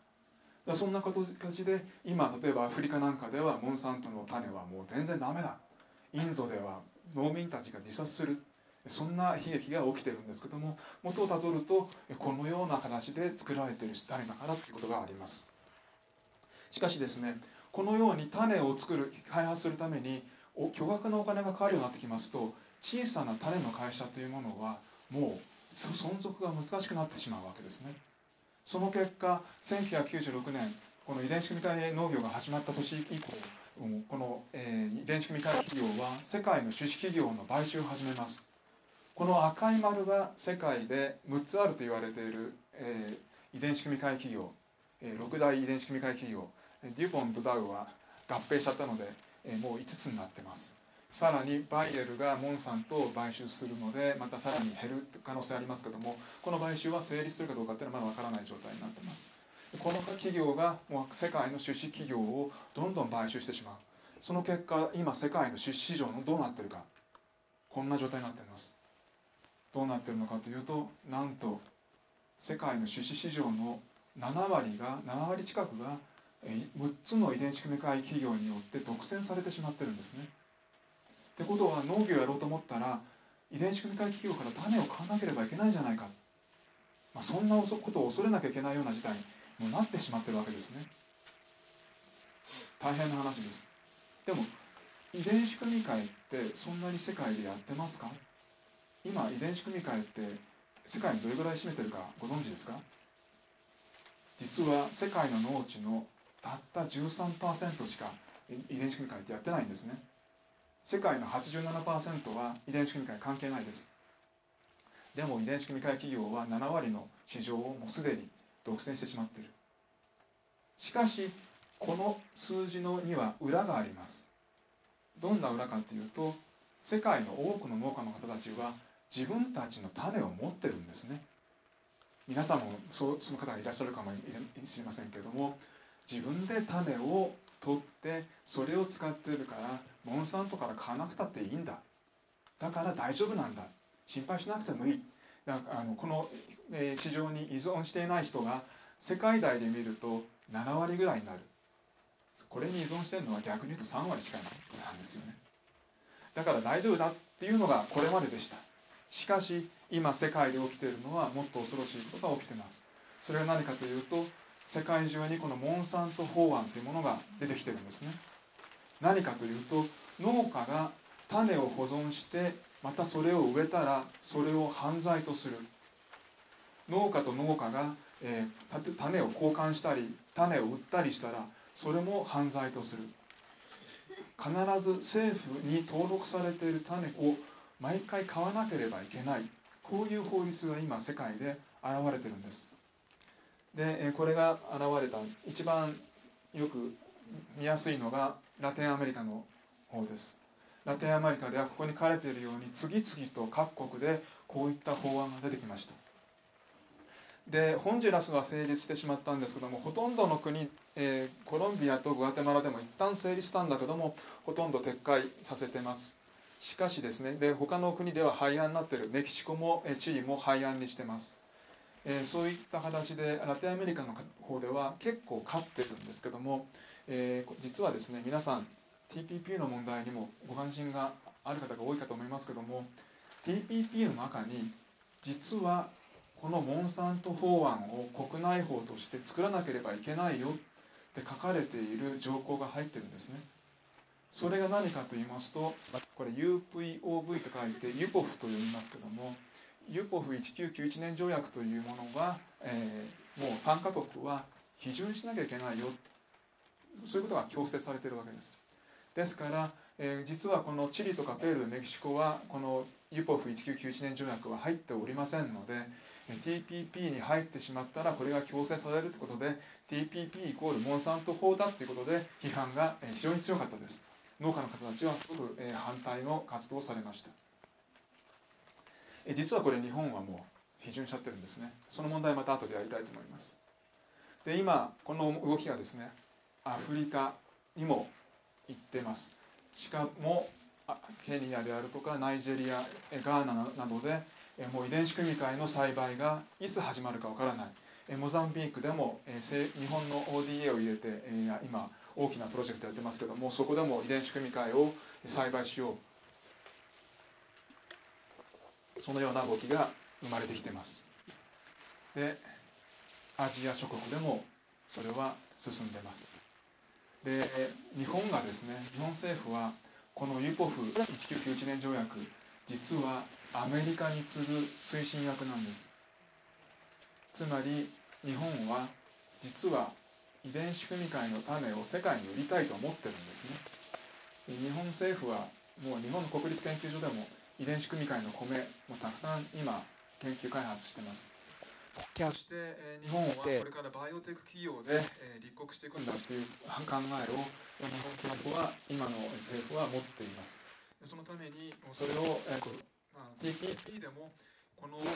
そんな形で今例えばアフリカなんかではモンサントの種はもう全然ダメだ、インドでは農民たちが自殺する、そんな悲劇が起きてるんですけども、元をたどるとこのような形で作られている種だからということがあります。しかしですね、このように種を開発するために巨額のお金がかかるようになってきますと、小さな種の会社というものはもう存続が難しくなってしまうわけですね。その結果1996年この遺伝子組み換え農業が始まった年以降、この、遺伝子組み換え企業は世界の種子企業の買収を始めます。この赤い丸が世界で6つあると言われている、遺伝子組み換え企業、6大遺伝子組み換え企業、デュポンとダウは合併しちゃったので、もう5つになってます。さらにバイエルがモンサントを買収するのでまたさらに減る可能性ありますけども、この買収は成立するかどうかっていうのはまだわからない状態になっています。この企業がもう世界の種子企業をどんどん買収してしまう。その結果今世界の種子市場のどうなっているか、こんな状態になっています。どうなっているのかというと、なんと世界の種子市場の7割近くが6つの遺伝子組み換え企業によって独占されてしまっているんですね。ってことは農業をやろうと思ったら遺伝子組み換え企業から種を買わなければいけないじゃないか、そんなことを恐れなきゃいけないような事態にもうなってしまっているわけですね。大変な話です。でも遺伝子組み換えってそんなに世界でやってますか？今遺伝子組み換えって世界にどれぐらい占めてるかご存知ですか？実は世界の農地のたった 13% しか遺伝子組み換えってやってないんですね。世界の 87% は遺伝子組み換え関係ないです。でも遺伝子組み換え企業は7割の市場をもうすでに独占してしまっている。しかしこの数字には裏があります。どんな裏かというと、世界の多くの農家の方たちは自分たちの種を持ってるんですね。皆さんもその方がいらっしゃるかもしれませんけれども、自分で種を取ってそれを使っているからモンサントから買わなくたっていいんだ、だから大丈夫なんだ、心配しなくてもいい。この市場に依存していない人が世界大で見ると7割ぐらいになる。 これに依存しているのは逆に言うと3割しかないなんですよね。だから大丈夫だっていうのがこれまででした。しかし今世界で起きているのはもっと恐ろしいことが起きています。それは何かというと、世界中にこのモンサント法案というものが出てきているんですね。何かというと、農家が種を保存してまたそれを植えたらそれを犯罪とする。農家と農家が、種を交換したり種を売ったりしたらそれも犯罪とする。必ず政府に登録されている種を毎回買わなければいけない、こういう法律が今世界で現れているんです。でこれが現れた一番よく見やすいのがラテンアメリカの方です。ラテンアメリカではここに書かれているように次々と各国でこういった法案が出てきました。でホンジュラスは成立してしまったんですけども、ほとんどの国、コロンビアとグアテマラでも一旦成立したんだけどもほとんど撤回させてます。しかしですね、で他の国では廃案になっている。メキシコもチリも廃案にしてます。そういった形でラテンアメリカの方では結構勝ってるんですけども、実はですね、皆さん TPP の問題にもご関心がある方が多いかと思いますけども、 TPP の中に実はこのモンサント法案を国内法として作らなければいけないよって書かれている条項が入ってるんですね。それが何かと言いますと、これ UPOV と書いて UPOF と読みますけども、 UPOF1991 年条約というものは、もう3カ国は批准しなきゃいけないよ、そういうことが強制されているわけです。ですから、実はこのチリとかペルー、メキシコはこの UPOF1991 年条約は入っておりませんので、TPP に入ってしまったらこれが強制されるということで TPP イコールモンサント法だということで批判が非常に強かったです。農家の方たちはすごく反対の活動をされました。実はこれ日本はもう批准しちゃってるんですね。その問題はまた後でやりたいと思います。で今この動きがですね、アフリカにも行ってます。しかもケニアであるとかナイジェリア、ガーナなどでもう遺伝子組み換えの栽培がいつ始まるかわからない。モザンビークでも日本の ODA を入れて今大きなプロジェクトやってますけども、そこでも遺伝子組み換えを栽培しよう、そのような動きが生まれてきています。でアジア諸国でもそれは進んでいます。で日本がですね、日本政府はこの UPOF1991 年条約、実はアメリカに次ぐ推進役なんです。つまり日本は実は遺伝子組み換えの種を世界に売りたいと思ってるんですね。日本政府はもう日本の国立研究所でも遺伝子組み換えの米もたくさん今研究開発してます。そして日本はこれからバイオテック企業で立国していくんだという考えを日本政府は今の政府は持っています。そのためにそれをTPP でもこの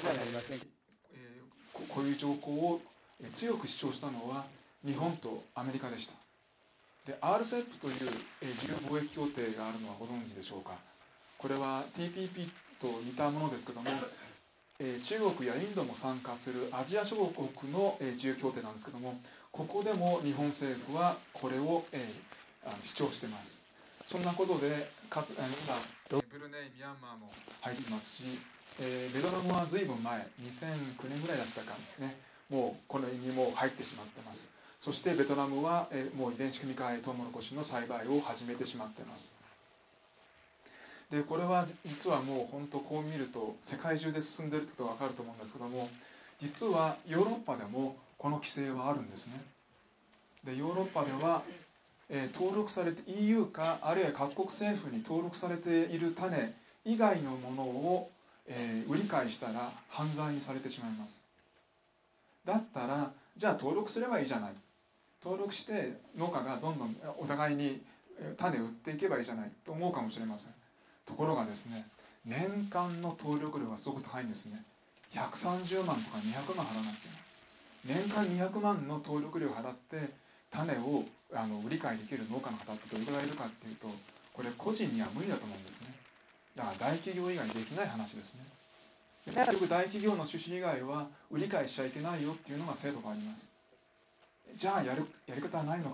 こういう条項を強く主張したのは日本とアメリカでした。で RCEP という自由貿易協定があるのはご存知でしょうか。これは TPP と似たものですけども、中国やインドも参加するアジア諸国の自由協定なんですけども、ここでも日本政府はこれを主張しています。そんなことで今ブルネイ、ミャンマーも入ってますし、ベトナムは随分前2009年ぐらいでしたかね、もうこれにもう入ってしまってます。そしてベトナムはもう遺伝子組み換えトウモロコシの栽培を始めてしまっています。でこれは実はもう本当こう見ると世界中で進んでいることが分かると思うんですけども、実はヨーロッパでもこの規制はあるんですね。でヨーロッパでは登録されて EU かあるいは各国政府に登録されている種以外のものを売り買いしたら犯罪にされてしまいます。だったらじゃあ登録すればいいじゃない、登録して農家がどんどんお互いに種売っていけばいいじゃないと思うかもしれません。ところがですね、年間の登録料がすごく高いんですね。130万とか200万払わなきゃいけない。年間200万の登録料を払って種を売り買いできる農家の方ってどれくらいいるかっていうと、これ個人には無理だと思うんですね。だから大企業以外にできない話ですね。結局大企業の趣旨以外は売り買いしちゃいけないよっていうのが制度があります。じゃあやり方はないのか、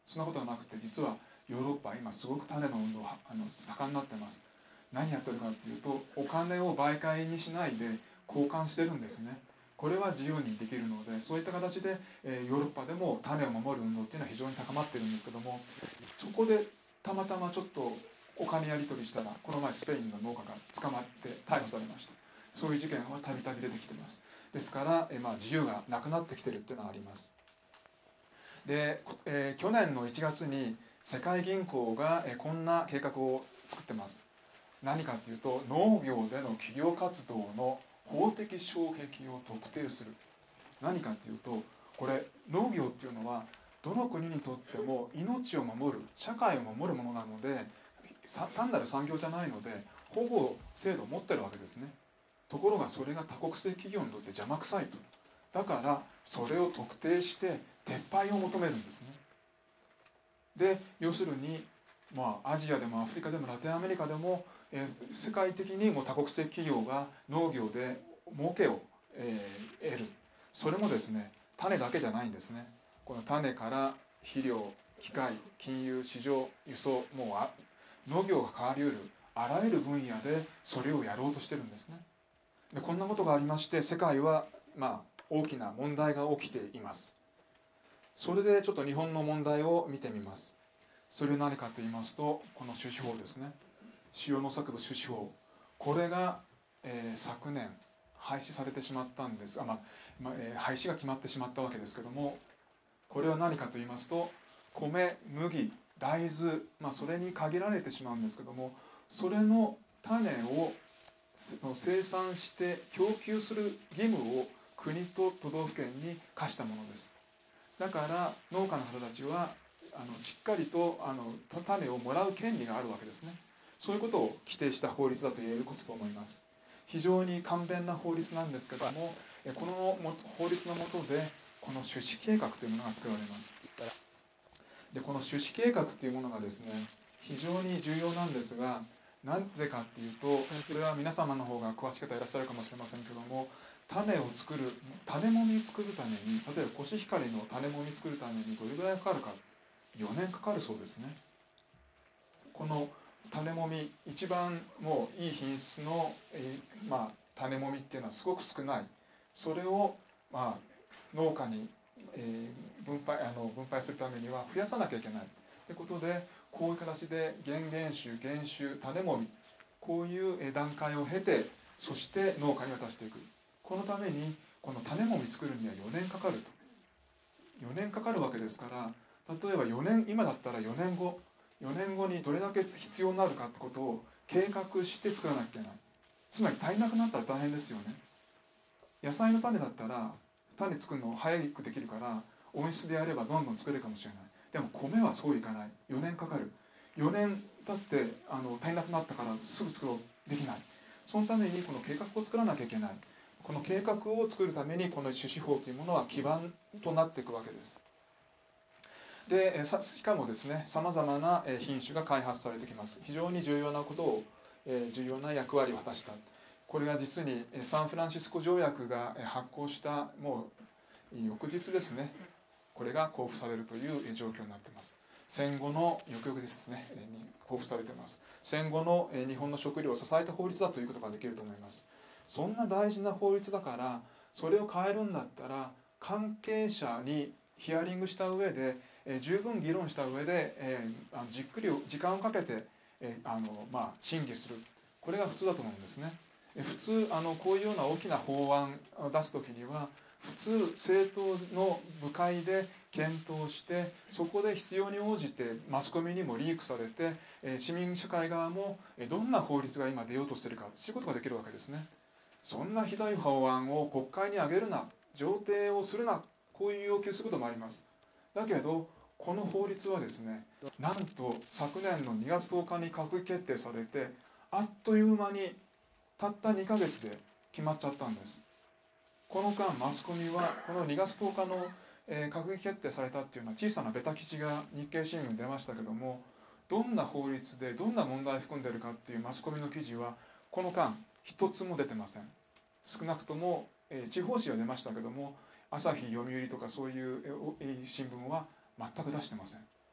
そんなことはなくて、実はヨーロッパは今すごく種の運動が盛んになってます。何やってるかっていうと、お金を媒介にしないで交換してるんですね。これは自由にできるので、そういった形で、ヨーロッパでも種を守る運動っていうのは非常に高まってるんですけども、そこでたまたまちょっとお金やり取りしたら、この前スペインの農家が捕まって逮捕されました。そういう事件はたびたび出てきてます。ですから、自由がなくなってきてるっていうのはあります。で、去年の1月に世界銀行が、こんな計画を作ってます。何かっていうと、農業での企業活動の法的障壁を特定する。何かっていうと、これ農業っていうのはどの国にとっても命を守る、社会を守るものなので、単なる産業じゃないので保護制度を持ってるわけですね。ところがそれが多国籍企業にとって邪魔くさいと。だからそれを特定して撤廃を求めるんですね。で、要するに、アジアでもアフリカでもラテンアメリカでも、世界的にも多国籍企業が農業で儲けを、得る。それもですね、種だけじゃないんですね。この種から肥料、機械、金融、市場、輸送、もう農業が変わりうるあらゆる分野でそれをやろうとしてるんですね。で、こんなことがありまして、世界は大きな問題が起きています。それでちょっと日本の問題を見てみます。それは何かと言いますと、この種子法ですね。塩農作物種子法、これが、昨年廃止されてしまったんですが、廃止が決まってしまったわけですけども、これは何かと言いますと、米、麦、大豆、それに限られてしまうんですけども、それの種を生産して供給する義務を国と都道府県に課したものです。だから農家の方たちはしっかりと種をもらう権利があるわけですね。そういうことを規定した法律だと言えることと思います。非常に簡便な法律なんですけども、この法律の下でこの種子計画というものが作られます。で、この種子計画というものがですね、非常に重要なんですが、なぜかっていうと、それは皆様の方が詳しい方いらっしゃるかもしれませんけども、種を作る、種もみ作るために、例えばコシヒカリの種もみ作るためにどれぐらいかかるか、4年かかるそうですね。この種もみ、一番もういい品質の、種もみっていうのはすごく少ない。それを、農家に、分配するためには増やさなきゃいけないということで、こういう形で原種、種もみ、こういう段階を経て、そして農家に渡していく。このためにこの種もみ作るには4年かかると。4年かかるわけですから、例えば今だったら4年後にどれだけ必要になるかってことを計画して作らなきゃいけない。つまり足りなくなったら大変ですよね。野菜の種だったら種作るの早くできるから、温室でやればどんどん作れるかもしれない。でも米はそういかない。4年かかる。4年経って足りなくなったからすぐ作ろう、できない。そのためにこの計画を作らなきゃいけない。この計画を作るためにこの種子法というものは基盤となっていくわけです。で、しかもですね、さまざまな品種が開発されてきます。非常に重要なことを、重要な役割を果たした。これが実にサンフランシスコ条約が発効したもう翌日ですね、これが交付されるという状況になっています。戦後の翌々日ですね、に交付されています。戦後の日本の食料を支えた法律だということができると思います。そんな大事な法律だから、それを変えるんだったら関係者にヒアリングした上で、十分議論した上で、じっくり時間をかけて、審議する。これが普通だと思うんですね。普通こういうような大きな法案を出すときには、普通政党の部会で検討して、そこで必要に応じてマスコミにもリークされて、市民社会側もどんな法律が今出ようとしているかということができるわけですね。そんなひどい法案を国会に上げるな、上呈をするな、こういう要求することもあります。だけどこの法律はですね、なんと昨年の2月10日に閣議決定されて、あっという間にたった2ヶ月で決まっちゃったんです。この間マスコミはこの2月10日の閣議決定されたっていうのは小さなベタ記事が日経新聞に出ましたけども、どんな法律でどんな問題を含んでいるかっていうマスコミの記事はこの間一つも出てません。少なくとも地方紙は出ましたけども、朝日、読売とかそういう新聞は全く出してません。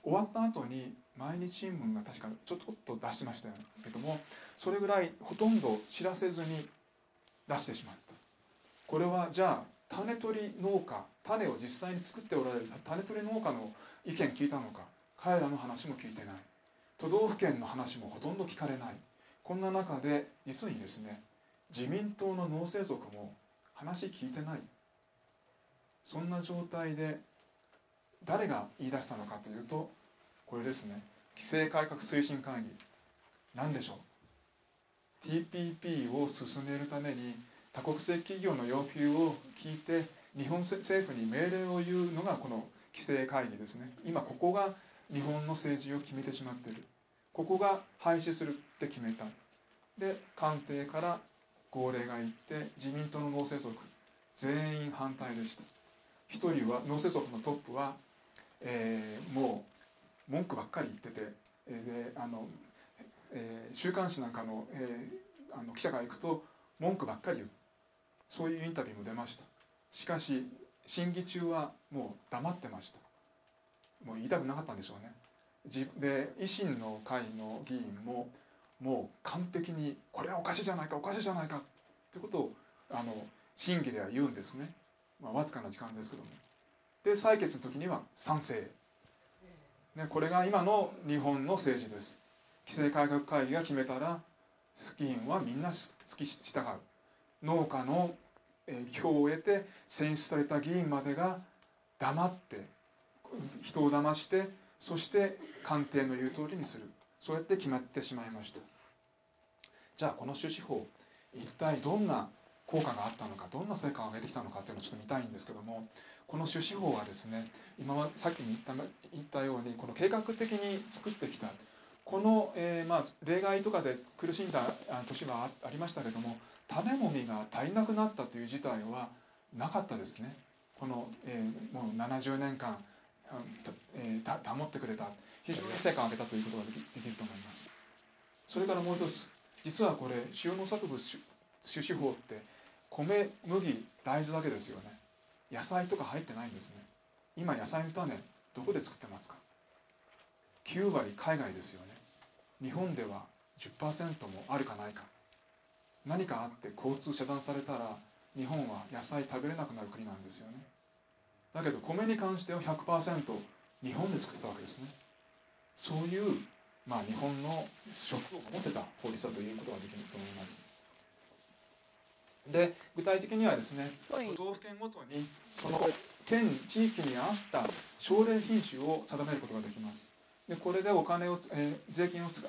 終わった後に毎日新聞が確かちょっと出してましたけども、それぐらいほとんど知らせずに出してしまった。これはじゃあ種取り農家、種を実際に作っておられる種取り農家の意見聞いたのか、彼らの話も聞いてない、都道府県の話もほとんど聞かれない。こんな中で実にですね、自民党の農政族も話聞いてない。そんな状態で誰が言い出したのかというと、これですね、規制改革推進会議。何でしょう。 TPP を進めるために多国籍企業の要求を聞いて日本政府に命令を言うのがこの規制会議ですね。今ここが日本の政治を決めてしまっている。ここが廃止するって決めた。で官邸から号令がいって自民党の農政族全員反対でした。一人は農政族のトップは、もう文句ばっかり言ってて、で週刊誌なんかの、記者が行くと文句ばっかり言う、そういうインタビューも出ました。しかし審議中はもう黙ってました。もう言いたくなかったんでしょうね。で維新の会の議員ももう完璧にこれはおかしいじゃないかおかしいじゃないかということを審議では言うんですね。わずかな時間ですけども。で採決の時には賛成、ね、これが今の日本の政治です。規制改革会議が決めたら議員はみんな従う。農家の票を得て選出された議員までが黙って人を騙して、そして官邸の言う通りにする。そうやって決まってしまいました。じゃあこの種子法一体どんな効果があったのか、どんな成果を上げてきたのかというのをちょっと見たいんですけども、この種子法はですね、今はさっき言ったようにこの計画的に作ってきた。この、例外とかで苦しんだ年はありましたけども、種もみが足りなくなったという事態はなかったですね。この、もう70年間、保ってくれた、非常に成果を上げたということができると思います。それからもう一つ、実はこれ塩農作物種子法って米、麦、大豆だけですよね。野菜とか入ってないんですね。今野菜の種どこで作ってますか。9割海外ですよね。日本では 10% もあるかないか。何かあって交通遮断されたら日本は野菜食べれなくなる国なんですよね。だけど米に関しては 100% 日本で作ってたわけですね。そういう、日本の食を守ってた法律だということができると思います。で具体的にはですね、都道府県ごとにその県地域に合った奨励品種を定めることができます。でこれでお金を、税金を使って、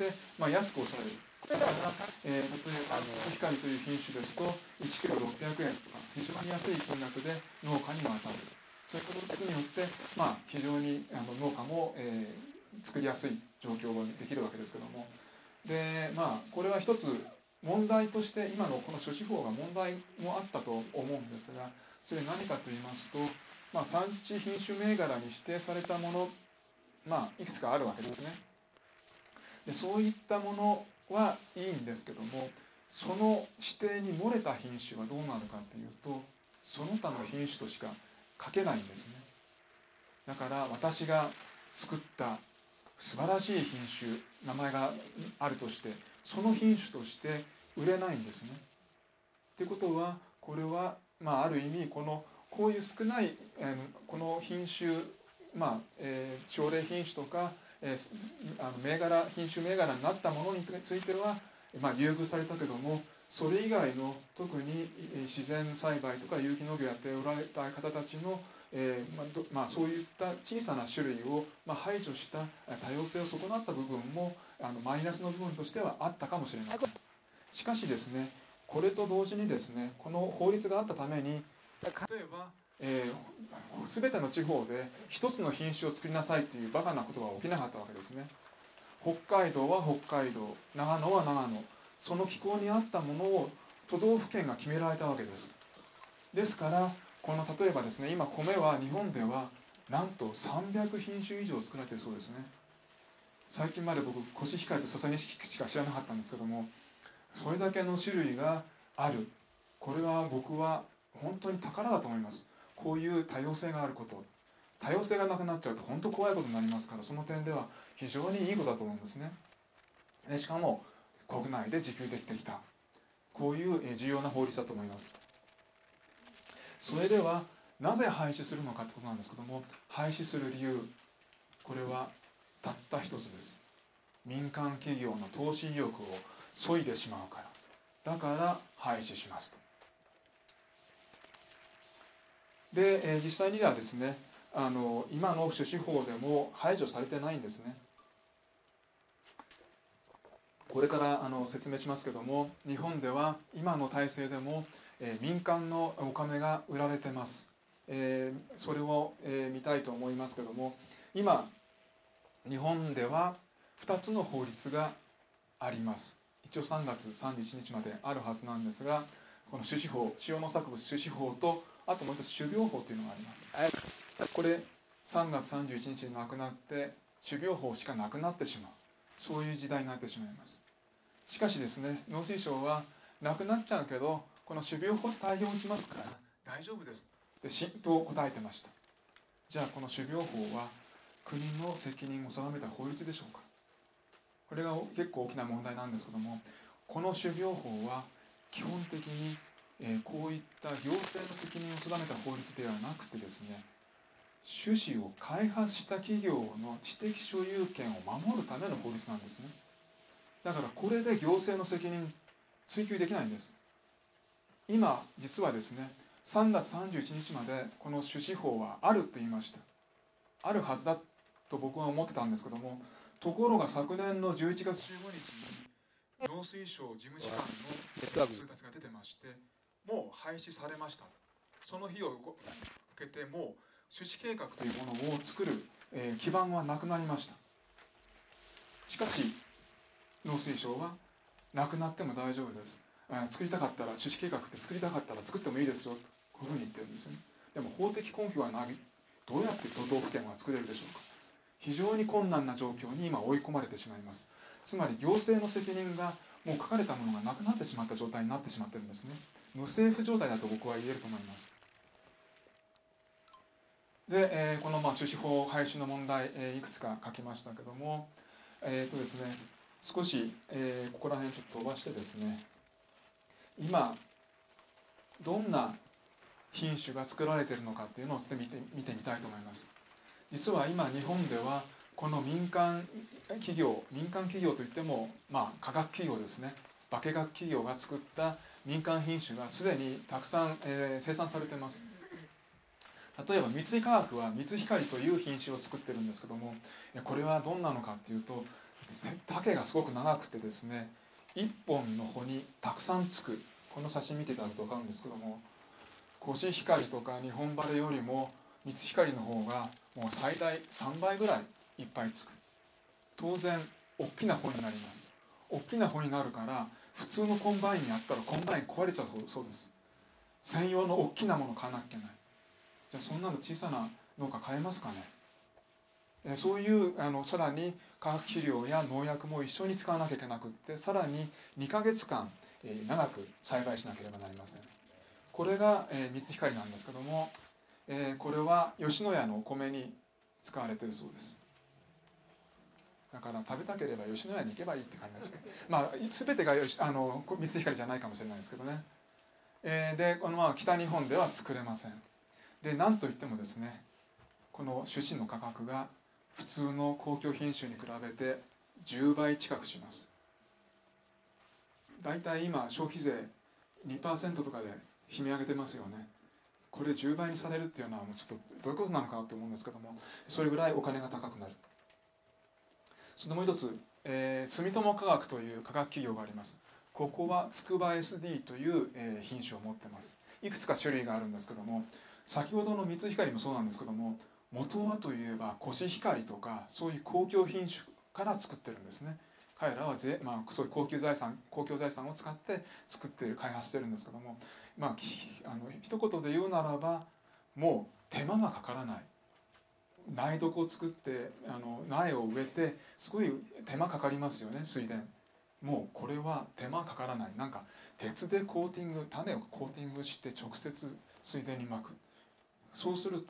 安く抑える。例えば例えばコシヒカリという品種ですと1キロ600円とか非常に安い金額で農家に渡る。そういったことによって、非常に農家も、作りやすい状況ができるわけですけども、でこれは一つ問題として今のこの種子法が問題もあったと思うんですが、それ何かと言いますと、産地品種銘柄に指定されたもの、いくつかあるわけですね。でそういったものはいいんですけども、その指定に漏れた品種はどうなるかというと、その他の品種としか書けないんですね。だから私が作った素晴らしい品種、名前があるとしてその品種として売れないんですね。ってことはこれは、ある意味こういう少ない、この品種、奨励品種とか、品種銘柄になったものについては、優遇されたけども、それ以外の特に自然栽培とか有機農業やっておられた方たちのそういった小さな種類を排除した多様性を損なった部分もマイナスの部分としてはあったかもしれません。しかしですね、これと同時にですね、この法律があったために、例えば、全ての地方で一つの品種を作りなさいというバカなことが起きなかったわけですね。北海道は北海道、長野は長野、その気候に合ったものを都道府県が決められたわけです。ですから例えばですね、今米は日本ではなんと300品種以上作られているそうですね。最近まで僕コシヒカリとササニシキしか知らなかったんですけども、それだけの種類がある。これは僕は本当に宝だと思います。こういう多様性があること。 多様性がなくなっちゃうと本当怖いことになりますから、その点では非常にいいことだと思うんですね。しかも国内で自給できてきた、こういう重要な法律だと思います。それではなぜ廃止するのかということなんですけども、廃止する理由、これはたった一つです。民間企業の投資意欲を削いでしまうから、だから廃止しますと。で、実際にはですね、今の種子法でも排除されてないんですね。これから説明しますけども、日本では今の体制でも、民間のお金が売られてます。それを、見たいと思いますけども、今日本では2つの法律があります。一応3月31日まであるはずなんですが、この種子法、塩農作物種子法と、あともう一つ種苗法というのがあります。これ3月31日になくなって種苗法しかなくなってしまう、そういう時代になってしまいます。しかしですね、農水省はなくなっちゃうけどこの種苗法対応しますから大丈夫ですと答えてました。じゃあこの種苗法は国の責任を定めた法律でしょうか。これが結構大きな問題なんですけども、この種苗法は基本的にこういった行政の責任を定めた法律ではなくてですね、種子を開発した企業の知的所有権を守るための法律なんですね。だからこれで行政の責任追及できないんです。今実はですね、3月31日までこの種子法はあると言いました。あるはずだと僕は思ってたんですけども、ところが昨年の11月15日に農水省事務次官の通達が出てまして、もう廃止されました。その日を受けてもう種子計画というものを作る、基盤はなくなりました。しかし農水省はなくなっても大丈夫です、作りたかったら種子計画って作りたかったら作ってもいいですよとこういうふうに言ってるんですよね。でも法的根拠はない。どうやって都道府県は作れるでしょうか。非常に困難な状況に今追い込まれてしまいます。つまり行政の責任がもう書かれたものがなくなってしまった状態になってしまってるんですね。無政府状態だと僕は言えると思います。で、この種子法廃止の問題、いくつか書きましたけども、ですね、少し、ここら辺ちょっと飛ばしてですね、今どんな品種が作られているのかっていうのをちょっと見てみたいと思います。実は今日本ではこの民間企業といっても、化学企業ですね、化学企業が作った民間品種がすでにたくさん、生産されています。例えば三井化学は三光という品種を作ってるんですけども、これはどんなのかっていうと、丈がすごく長くてですね、1本の穂にたくさんつく。この写真見ていただくと分かるんですけども、コシヒカリとか日本バレよりも三光の方がもう最大3倍ぐらいいっぱいつく。当然大きな穂になります。大きな穂になるから普通のコンバインにあったらコンバイン壊れちゃうそうです。専用の大きなものを買わなきゃいけない。じゃあそんなの小さな農家買えますかね。そういうさらに化学肥料や農薬も一緒に使わなきゃいけなくって、さらに2ヶ月間、長く栽培しなければなりません。これが、三光なんですけども、これは吉野家のお米に使われているそうです。だから食べたければ吉野家に行けばいいって感じですけど、全てが三光じゃないかもしれないですけどね。でこの北日本では作れません。でなんといってもですね、この種子の価格が普通の高級品種に比べて10倍近くします。だいたい今消費税 2% とかで引き上げてますよね。これ10倍にされるっていうのはもうちょっとどういうことなのかなと思うんですけども、それぐらいお金が高くなる。そのもう一つ、住友化学という化学企業があります。ここはつくば SD という、品種を持ってます。いくつか種類があるんですけども、先ほどの三光もそうなんですけども、元はといえばコシヒカリとかそういう高級品種から作ってるんですね。彼らはそういう高級財産を使って作って開発してるんですけども、一言で言うならばもう手間がかからない。苗床を作って苗を植えてすごい手間かかりますよね、水田。もうこれは手間かからない。なんか鉄で種をコーティングして直接水田にまく。そうすると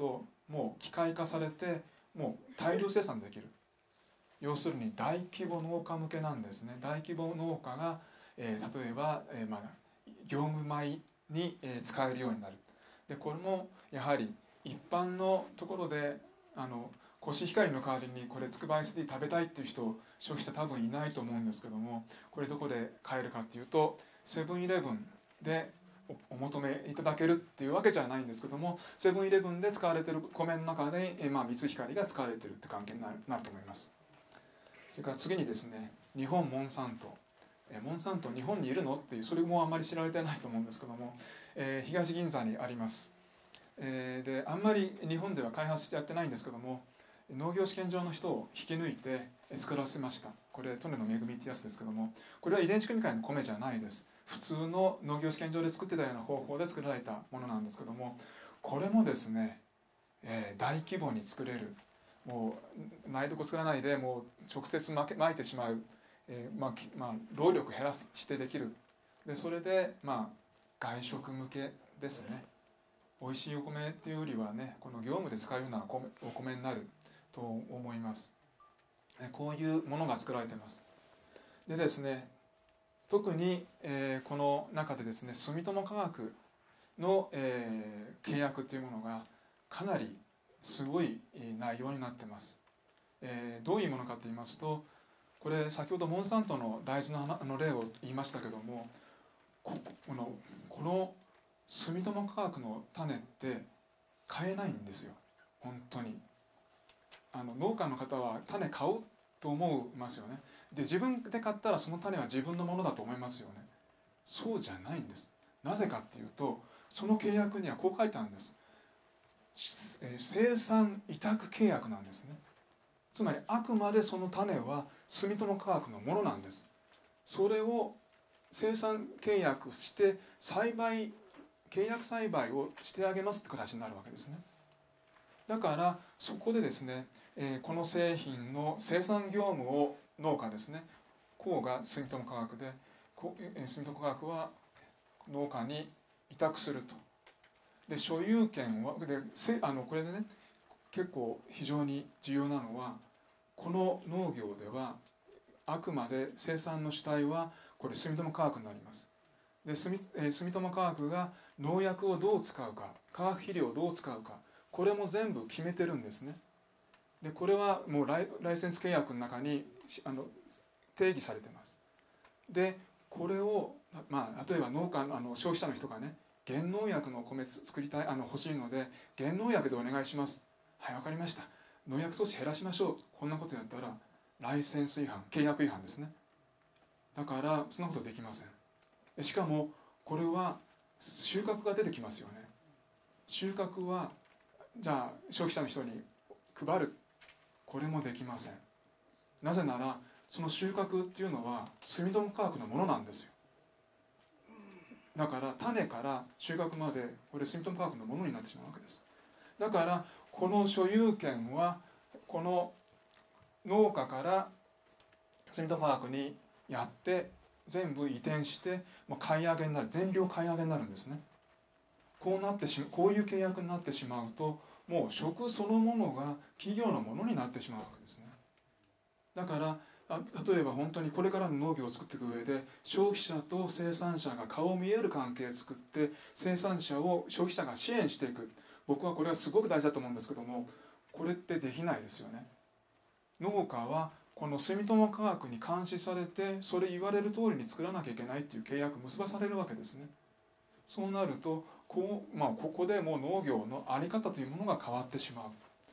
もう機械化されてもう大量生産できる。要するに大規模農家向けなんですね。大規模農家が、例えば、業務米に、使えるようになる。でこれもやはり一般のところでコシヒカリの代わりにこれつくば SD 食べたいっていう人消費者多分いないと思うんですけども、これどこで買えるかっていうとセブンイレブンでお求めいただけるっていうわけじゃないんですけども、セブンイレブンで使われている米の中で三ツ光が使われているって関係になると思います。それから次にですね、日本モンサント。モンサント日本にいるのっていう、それもあんまり知られてないと思うんですけども、東銀座にあります。であんまり日本では開発してやってないんですけども、農業試験場の人を引き抜いて作らせました。これ利根の恵みってやつですけども、これは遺伝子組み換えの米じゃないです。普通の農業試験場で作ってたような方法で作られたものなんですけども、これもですね、大規模に作れる。もう苗床作らないでもう直接まいてしまう、労力減らしてできる。でそれで外食向けですね。美味しいお米っていうよりはね、この業務で使うようなお米になると思います。こういうものが作られています。でですね、特に、この中でですね、住友化学の、契約というものがかなりすごい内容になっています。どういうものかと言いますと、これ先ほどモンサントの大豆の例を言いましたけども、この住友化学の種って買えないんですよ。本当に農家の方は種買うと思いますよね。で自分で買ったらその種は自分のものだと思いますよね。そうじゃないんです。なぜかっていうと、その契約にはこう書いてあるんです。生産委託契約なんですね。つまりあくまでその種は住友化学のものなんです。それを生産契約して契約栽培をしてあげますって形になるわけですね。だからそこでですね、この製品の生産業務を農家ですね、こうが住友化学で、住友化学は農家に委託すると。で所有権はこれでね、結構非常に重要なのは、この農業ではあくまで生産の主体はこれ住友化学になります。で住友化学が農薬をどう使うか、化学肥料をどう使うか、これも全部決めてるんですね。でこれはもうライセンス契約の中に定義されています。でこれを、例えば農家消費者の人がね、減農薬の米作りたい欲しいので減農薬でお願いします。はい、分かりました。農薬措置減らしましょう。こんなことやったらライセンス違反、契約違反ですね。だからそんなことできません。しかもこれは収穫が出てきますよね。収穫はじゃあ消費者の人に配る、これもできません。なぜならその収穫っていうのは住友化学のものなんですよ。だから種から収穫までこれ住友化学のものになってしまうわけです。だからこの所有権はこの農家から住友化学にやって全部移転して買い上げになる、全量買い上げになるんですね。こういう契約になってしまうと、もう食そのものが企業のものになってしまうわけですね。だから例えば本当にこれからの農業を作っていく上で、消費者と生産者が顔見える関係を作って生産者を消費者が支援していく、僕はこれはすごく大事だと思うんですけども、これってできないですよね。農家はこの住友化学に監視されて、それ言われる通りに作らなきゃいけないっていう契約結ばされるわけですね。そうなるとここでもう農業の在り方というものが変わってしまう。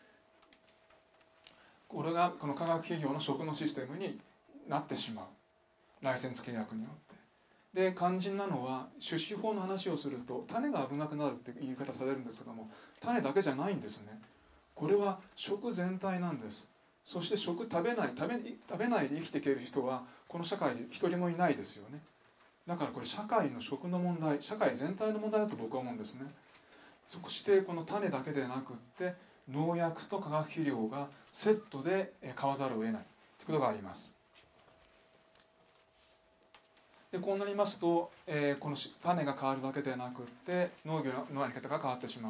これがこの化学企業の食のシステムになってしまう、ライセンス契約によって。で肝心なのは種子法の話をすると、種が危なくなるって言い方されるんですけども、種だけじゃないんですね。これは食全体なんです。そして食食べないで生きていける人はこの社会で一人もいないですよね。だからこれ社会の食の問題、社会全体の問題だと僕は思うんですね。そしてこの種だけでなくって農薬と化学肥料がセットで買わざるを得ないということがあります。でこうなりますと、この種が変わるだけでなくって農業のやり方が変わってしまう。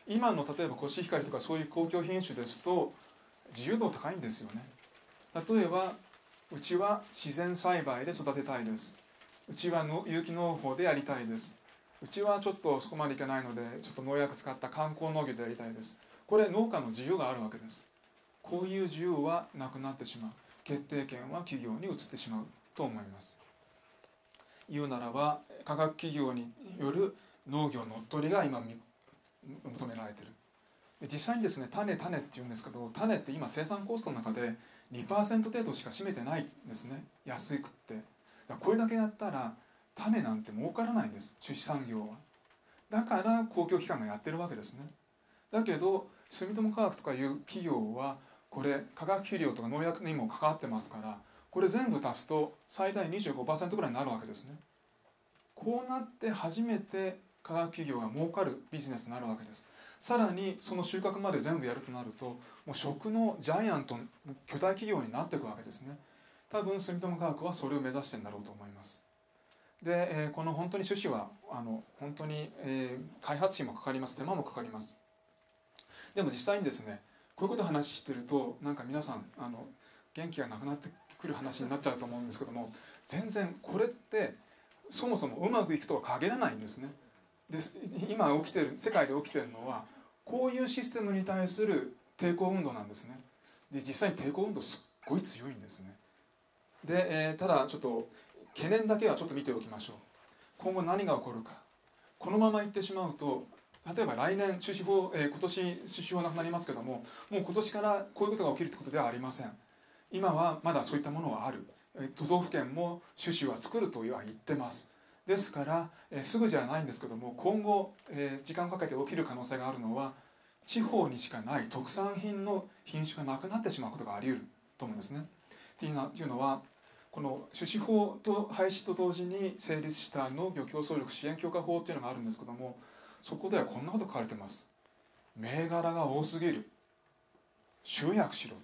今の例えばコシヒカリとかそういう高級品種ですと自由度高いんですよね。例えばうちは自然栽培で育てたいです、うちは有機農法でやりたいです、うちはちょっとそこまでいけないのでちょっと農薬使った観光農業でやりたいです。これ農家の自由があるわけです。こういう自由はなくなってしまう、決定権は企業に移ってしまうと思います。言うならば科学企業による農業乗っ取りが今求められている。実際にですね、種っていうんですけど、種って今生産コストの中で 2% 程度しか占めてないんですね、安くって。これだけやったら種なんて儲からないんです、種子産業は。だから公共機関がやってるわけですね。だけど住友化学とかいう企業はこれ化学肥料とか農薬にも関わってますから、これ全部足すと最大 25% ぐらいになるわけですね。こうなって初めて化学企業が儲かるビジネスになるわけです。さらにその収穫まで全部やるとなると、もう食のジャイアント巨大企業になっていくわけですね。多分住友化学はそれを目指してんだろうと思います。で、この本当に種子は本当に、開発費もかかります、手間もかかります。でも実際にですね、こういうことを話してるとなんか皆さん元気がなくなってくる話になっちゃうと思うんですけども、全然これってそもそもうまくいくとは限らないんですね。で今起きてる世界で起きてるのはこういうシステムに対する抵抗運動なんですね。で実際に抵抗運動すっごい強いんですね。で、ただちょっと懸念だけはちょっと見ておきましょう。今後何が起こるか。このままいってしまうと、例えば来年種子法、今年種子法なくなりますけども、もう今年からこういうことが起きるってことではありません。今はまだそういったものはある。都道府県も種子は作るとは言ってます。ですから、すぐじゃないんですけども、今後、時間をかけて起きる可能性があるのは、地方にしかない特産品の品種がなくなってしまうことがあり得ると思うんですね。っていうのは、この種子法と廃止と同時に成立した農業競争力支援強化法というのがあるんですけども、そこではこんなこと書かれてます。銘柄が多すぎる、集約しろ。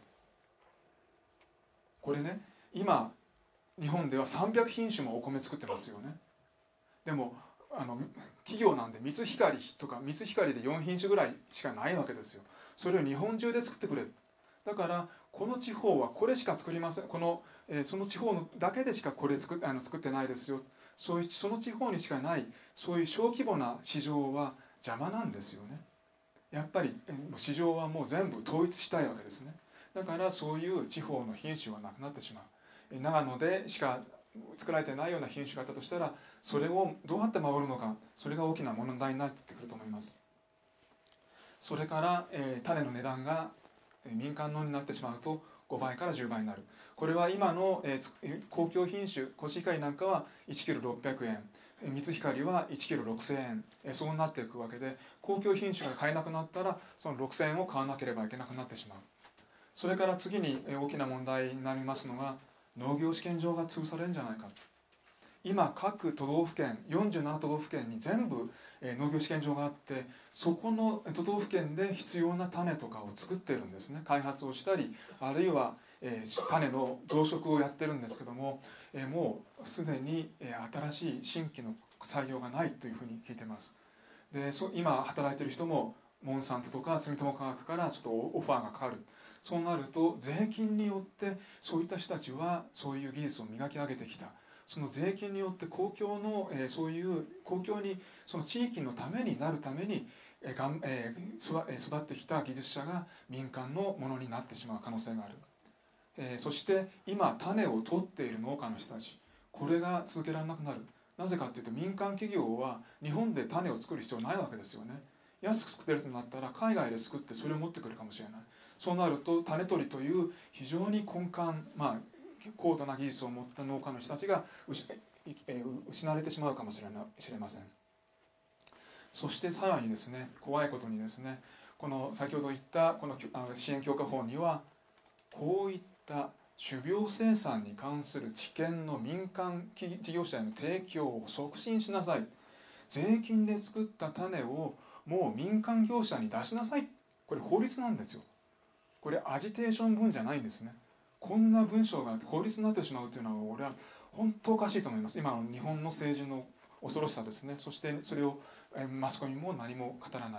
これね、今日本では300品種もお米作ってますよね。でも企業なんで三光とか三光で4品種ぐらいしかないわけですよ。それを日本中で作ってくれる。だからこの地方はこれしか作りません、その地方のだけでしかこれ作ってないですよ。その地方にしかないそういう小規模な市場は邪魔なんですよね。やっぱり市場はもう全部統一したいわけですね。だからそういう地方の品種はなくなってしまう。長野でしか作られてないような品種があったとしたら、それをどうやって守るのか、それが大きな問題になってくると思います。それから、種の値段が民間のになってしまうと5倍から10倍になる。これは今の、公共品種コシヒカリなんかは1キロ600円、三光は1キロ6000円、そうなっていくわけで、公共品種が買えなくなったらその6000円を買わなければいけなくなってしまう。それから次に大きな問題になりますのが、農業試験場が潰されるんじゃないか。今各都道府県47都道府県に全部農業試験場があって、そこの都道府県で必要な種とかを作ってるんですね。開発をしたり、あるいは種の増殖をやってるんですけども、もうすでに新しい新規の採用がないというふうに聞いてます。で今働いてる人もモンサントとか住友化学からちょっとオファーがかかる。そうなると税金によってそういった人たちはそういう技術を磨き上げてきた。その税金によって公共のそういう公共にその地域のためになるために育ってきた技術者が民間のものになってしまう可能性がある。そして今種を取っている農家の人たち、これが続けられなくなる。なぜかというと、民間企業は日本で種を作る必要ないわけですよね。安く作れるとなったら海外で作ってそれを持ってくるかもしれない。そうなると種取りという非常に根幹、高度な技術を持った農家の人たちが失われてしまうかもしれません。そしてさらにですね、怖いことにですね、この先ほど言ったこの支援強化法には、こういった種苗生産に関する知見の民間事業者への提供を促進しなさい。税金で作った種をもう民間業者に出しなさい。これ法律なんですよ。これアジテーション文じゃないんですね。こんな文章が法律になってしまうというのは、俺は本当おかしいと思います。今の日本の政治の恐ろしさですね。そしてそれをマスコミも何も語らない。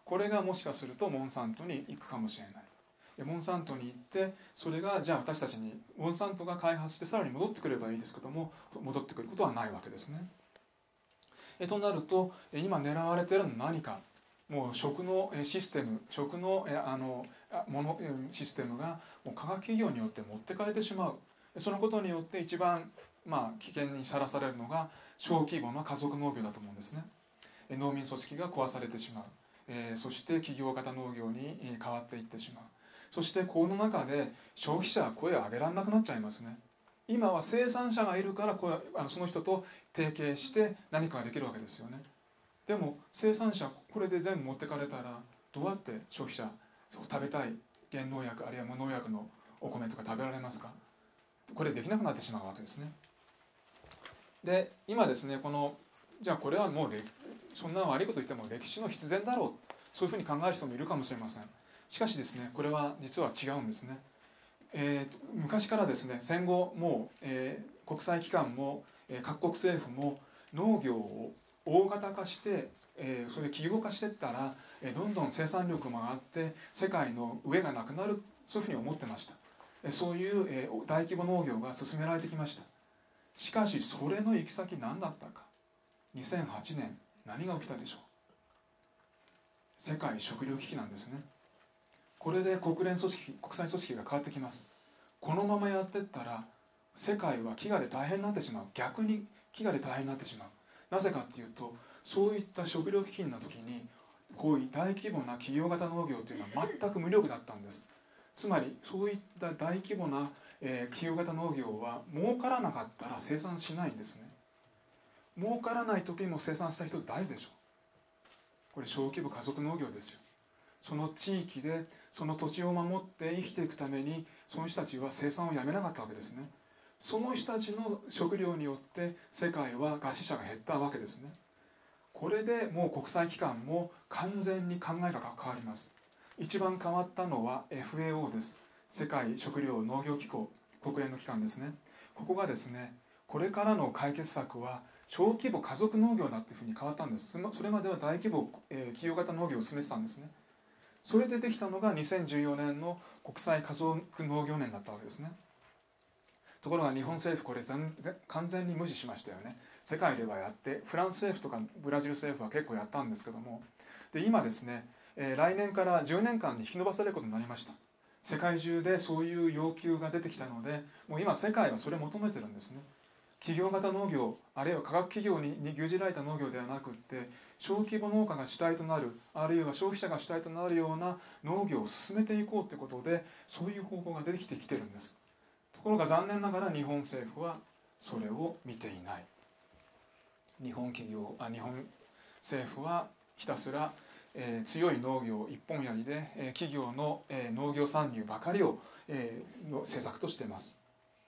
これがもしかするとモンサントに行くかもしれない。でモンサントに行ってそれがじゃあ私たちにモンサントが開発してさらに戻ってくればいいですけども、戻ってくることはないわけですね。となると今狙われているのは何か、もう食のシステム、食のシステムがもう科学企業によって持ってかれてしまう。そのことによって一番危険にさらされるのが小規模な家族農業だと思うんですね。農民組織が壊されてしまう、そして企業型農業に変わっていってしまう。そしてこの中で消費者は声を上げられなくなっちゃいますね。今は生産者がいるからその人と提携して何かができるわけですよね。でも生産者これで全部持ってかれたらどうやって消費者食べたい原農薬あるいは無農薬のお米とか食べられますか。これできなくなってしまうわけですね。で今ですね、じゃあこれはもうそんな悪いこと言っても歴史の必然だろう、そういうふうに考える人もいるかもしれません。しかしですね、これは実は違うんですね。昔からですね、戦後もう、国際機関も、各国政府も農業を大型化して、それ企業化していったら、どんどん生産力も上がって世界の上がなくなる、そういうふうに思ってました。そういう、大規模農業が進められてきました。しかしそれの行き先何だったか。2008年何が起きたでしょう。世界食糧危機なんですね。これで国際組織が変わってきます。このままやっていったら世界は飢餓で大変になってしまう。逆に飢餓で大変になってしまう。なぜかっていうと、そういった食糧危機の時にこういう大規模な企業型農業というのは全く無力だったんです。つまりそういった大規模な、企業型農業は儲からなかったら生産しないんですね。儲からない時にも生産した人って誰でしょう。これ小規模家族農業ですよ。その地域でその土地を守って生きていくためにその人たちは生産をやめなかったわけですね。その人たちの食料によって世界は餓死者が減ったわけですね。これでもう国際機関も完全に考えが変わります。一番変わったのは FAO です。世界食糧農業機構、国連の機関ですね。ここがですね、これからの解決策は小規模家族農業だっていうふうに変わったんです。それまでは大規模、企業型農業を進めてたんですね。それでできたのが2014年の国際家族農業年だったわけですね。ところが日本政府これ完全に無視しましたよね。世界ではやって、フランス政府とかブラジル政府は結構やったんですけども、で今ですね、来年から10年間に引き延ばされることになりました。世界中でそういう要求が出てきたので、もう今世界はそれを求めてるんですね。企業型農業、あるいは科学企業に牛耳られた農業ではなくって、小規模農家が主体となる、あるいは消費者が主体となるような農業を進めていこうということで、そういう方法が出てきてるんです。ところが残念ながら日本政府はそれを見ていない。日本政府はひたすら、強い農業一本やりで、企業の、農業参入ばかりを、の政策としています。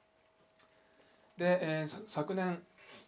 で、昨年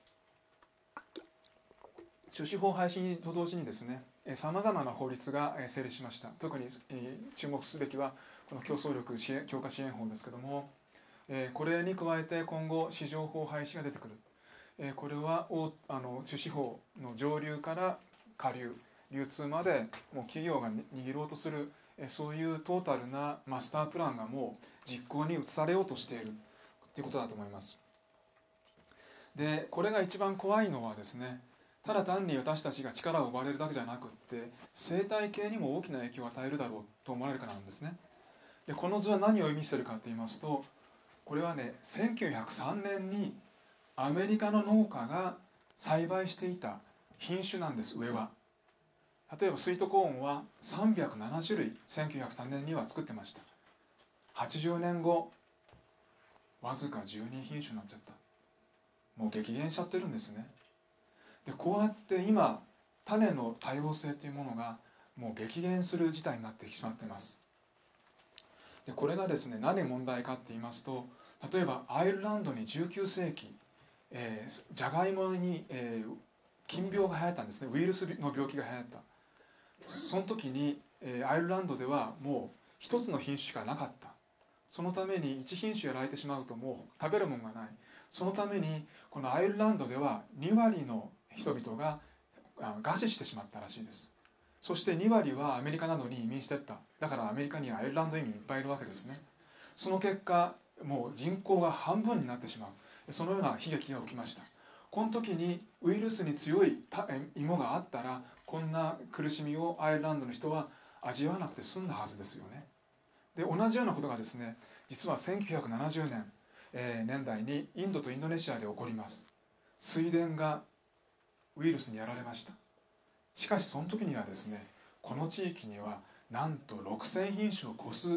種子法廃止と同時にですね、さまざまな法律が成立しました。特に注目すべきはこの競争力強化支援法ですけども、これに加えて今後市場法廃止が出てくる。これは種子法の上流から下流、流通までもう企業が握ろうとする、そういうトータルなマスタープランがもう実行に移されようとしているということだと思います。でこれが一番怖いのはですね、ただ単に私たちが力を奪われるだけじゃなくって生態系にも大きな影響を与えるだろうと思われるからなんですね。でこの図は何を意味しているかと言いますと、これはね、1903年にアメリカの農家が栽培していた品種なんです。上は例えばスイートコーンは307種類1903年には作ってました。80年後わずか12品種になっちゃった。もう激減しちゃってるんですね。でこうやって今種の多様性というものがもう激減する事態になってしまっています。でこれがですね、何問題かって言いますと、例えばアイルランドに19世紀、ジャガイモに、菌病が流行ったんですね。ウイルスの病気が流行った。その時に、アイルランドではもう一つの品種しかなかった。そのために一品種やられてしまうともう食べるものがない。そのためにこのアイルランドでは2割の人々が餓死してしまったらしいです。 そして2割はアメリカなどに移民していった。だからアメリカにはアイルランド移民いっぱいいるわけですね。その結果もう人口が半分になってしまう、そのような悲劇が起きました。この時にウイルスに強い芋があったらこんな苦しみをアイルランドの人は味わわなくて済んだはずですよね。で同じようなことがですね、実は1970年、年代にインドとインドネシアで起こります。水田がウイルスにやられました。しかしその時にはですね、この地域にはなんと6000品種を超す、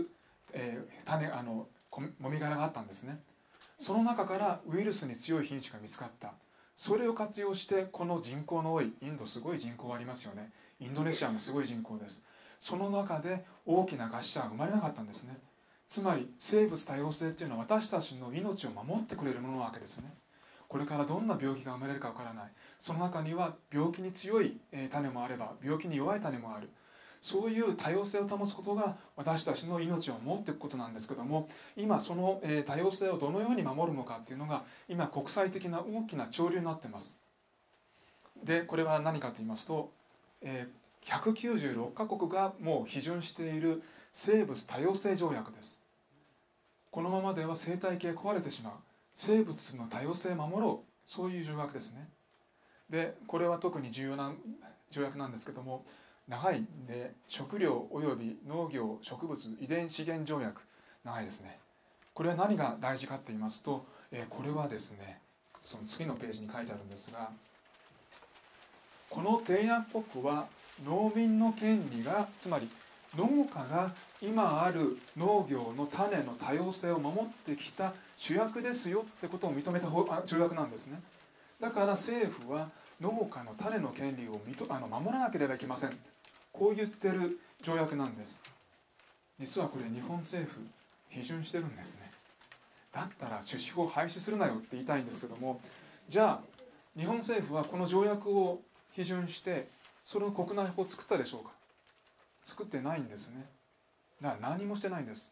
もみ殻があったんですね。その中からウイルスに強い品種が見つかった。それを活用してこの人口の多いインド、すごい人口がありますよね。インドネシアもすごい人口です。その中で大きな餓死者は生まれなかったんですね。つまり生物多様性っていうのは私たちの命を守ってくれるものなわけですね。これからどんな病気が生まれるかわからない。その中には病気に強い種もあれば病気に弱い種もある。そういう多様性を保つことが私たちの命を守っていくことなんですけども、今その多様性をどのように守るのかっていうのが今国際的な大きな潮流になっています。でこれは何かと言いますと、196カ国がもう批准している生物多様性条約です。このままでは生態系壊れてしまう。生物の多様性を守ろう、そういう条約ですね。でこれは特に重要な条約なんですけども、長いんで食料および農業植物遺伝資源条約、長いですね。これは何が大事かと言いますと、これはですね、その次のページに書いてあるんですが、この締約国は農民の権利が、つまり農家が今ある農業の種の多様性を守ってきた主役ですよってことを認めた条約なんですね。だから政府は農家の種の権利を守らなければいけません、こう言ってる条約なんです。実はこれ日本政府批准してるんですね。だったら種子法を廃止するなよって言いたいんですけども、じゃあ日本政府はこの条約を批准してその国内法を作ったでしょうか。作ってないんですね。だから何もしてないんです。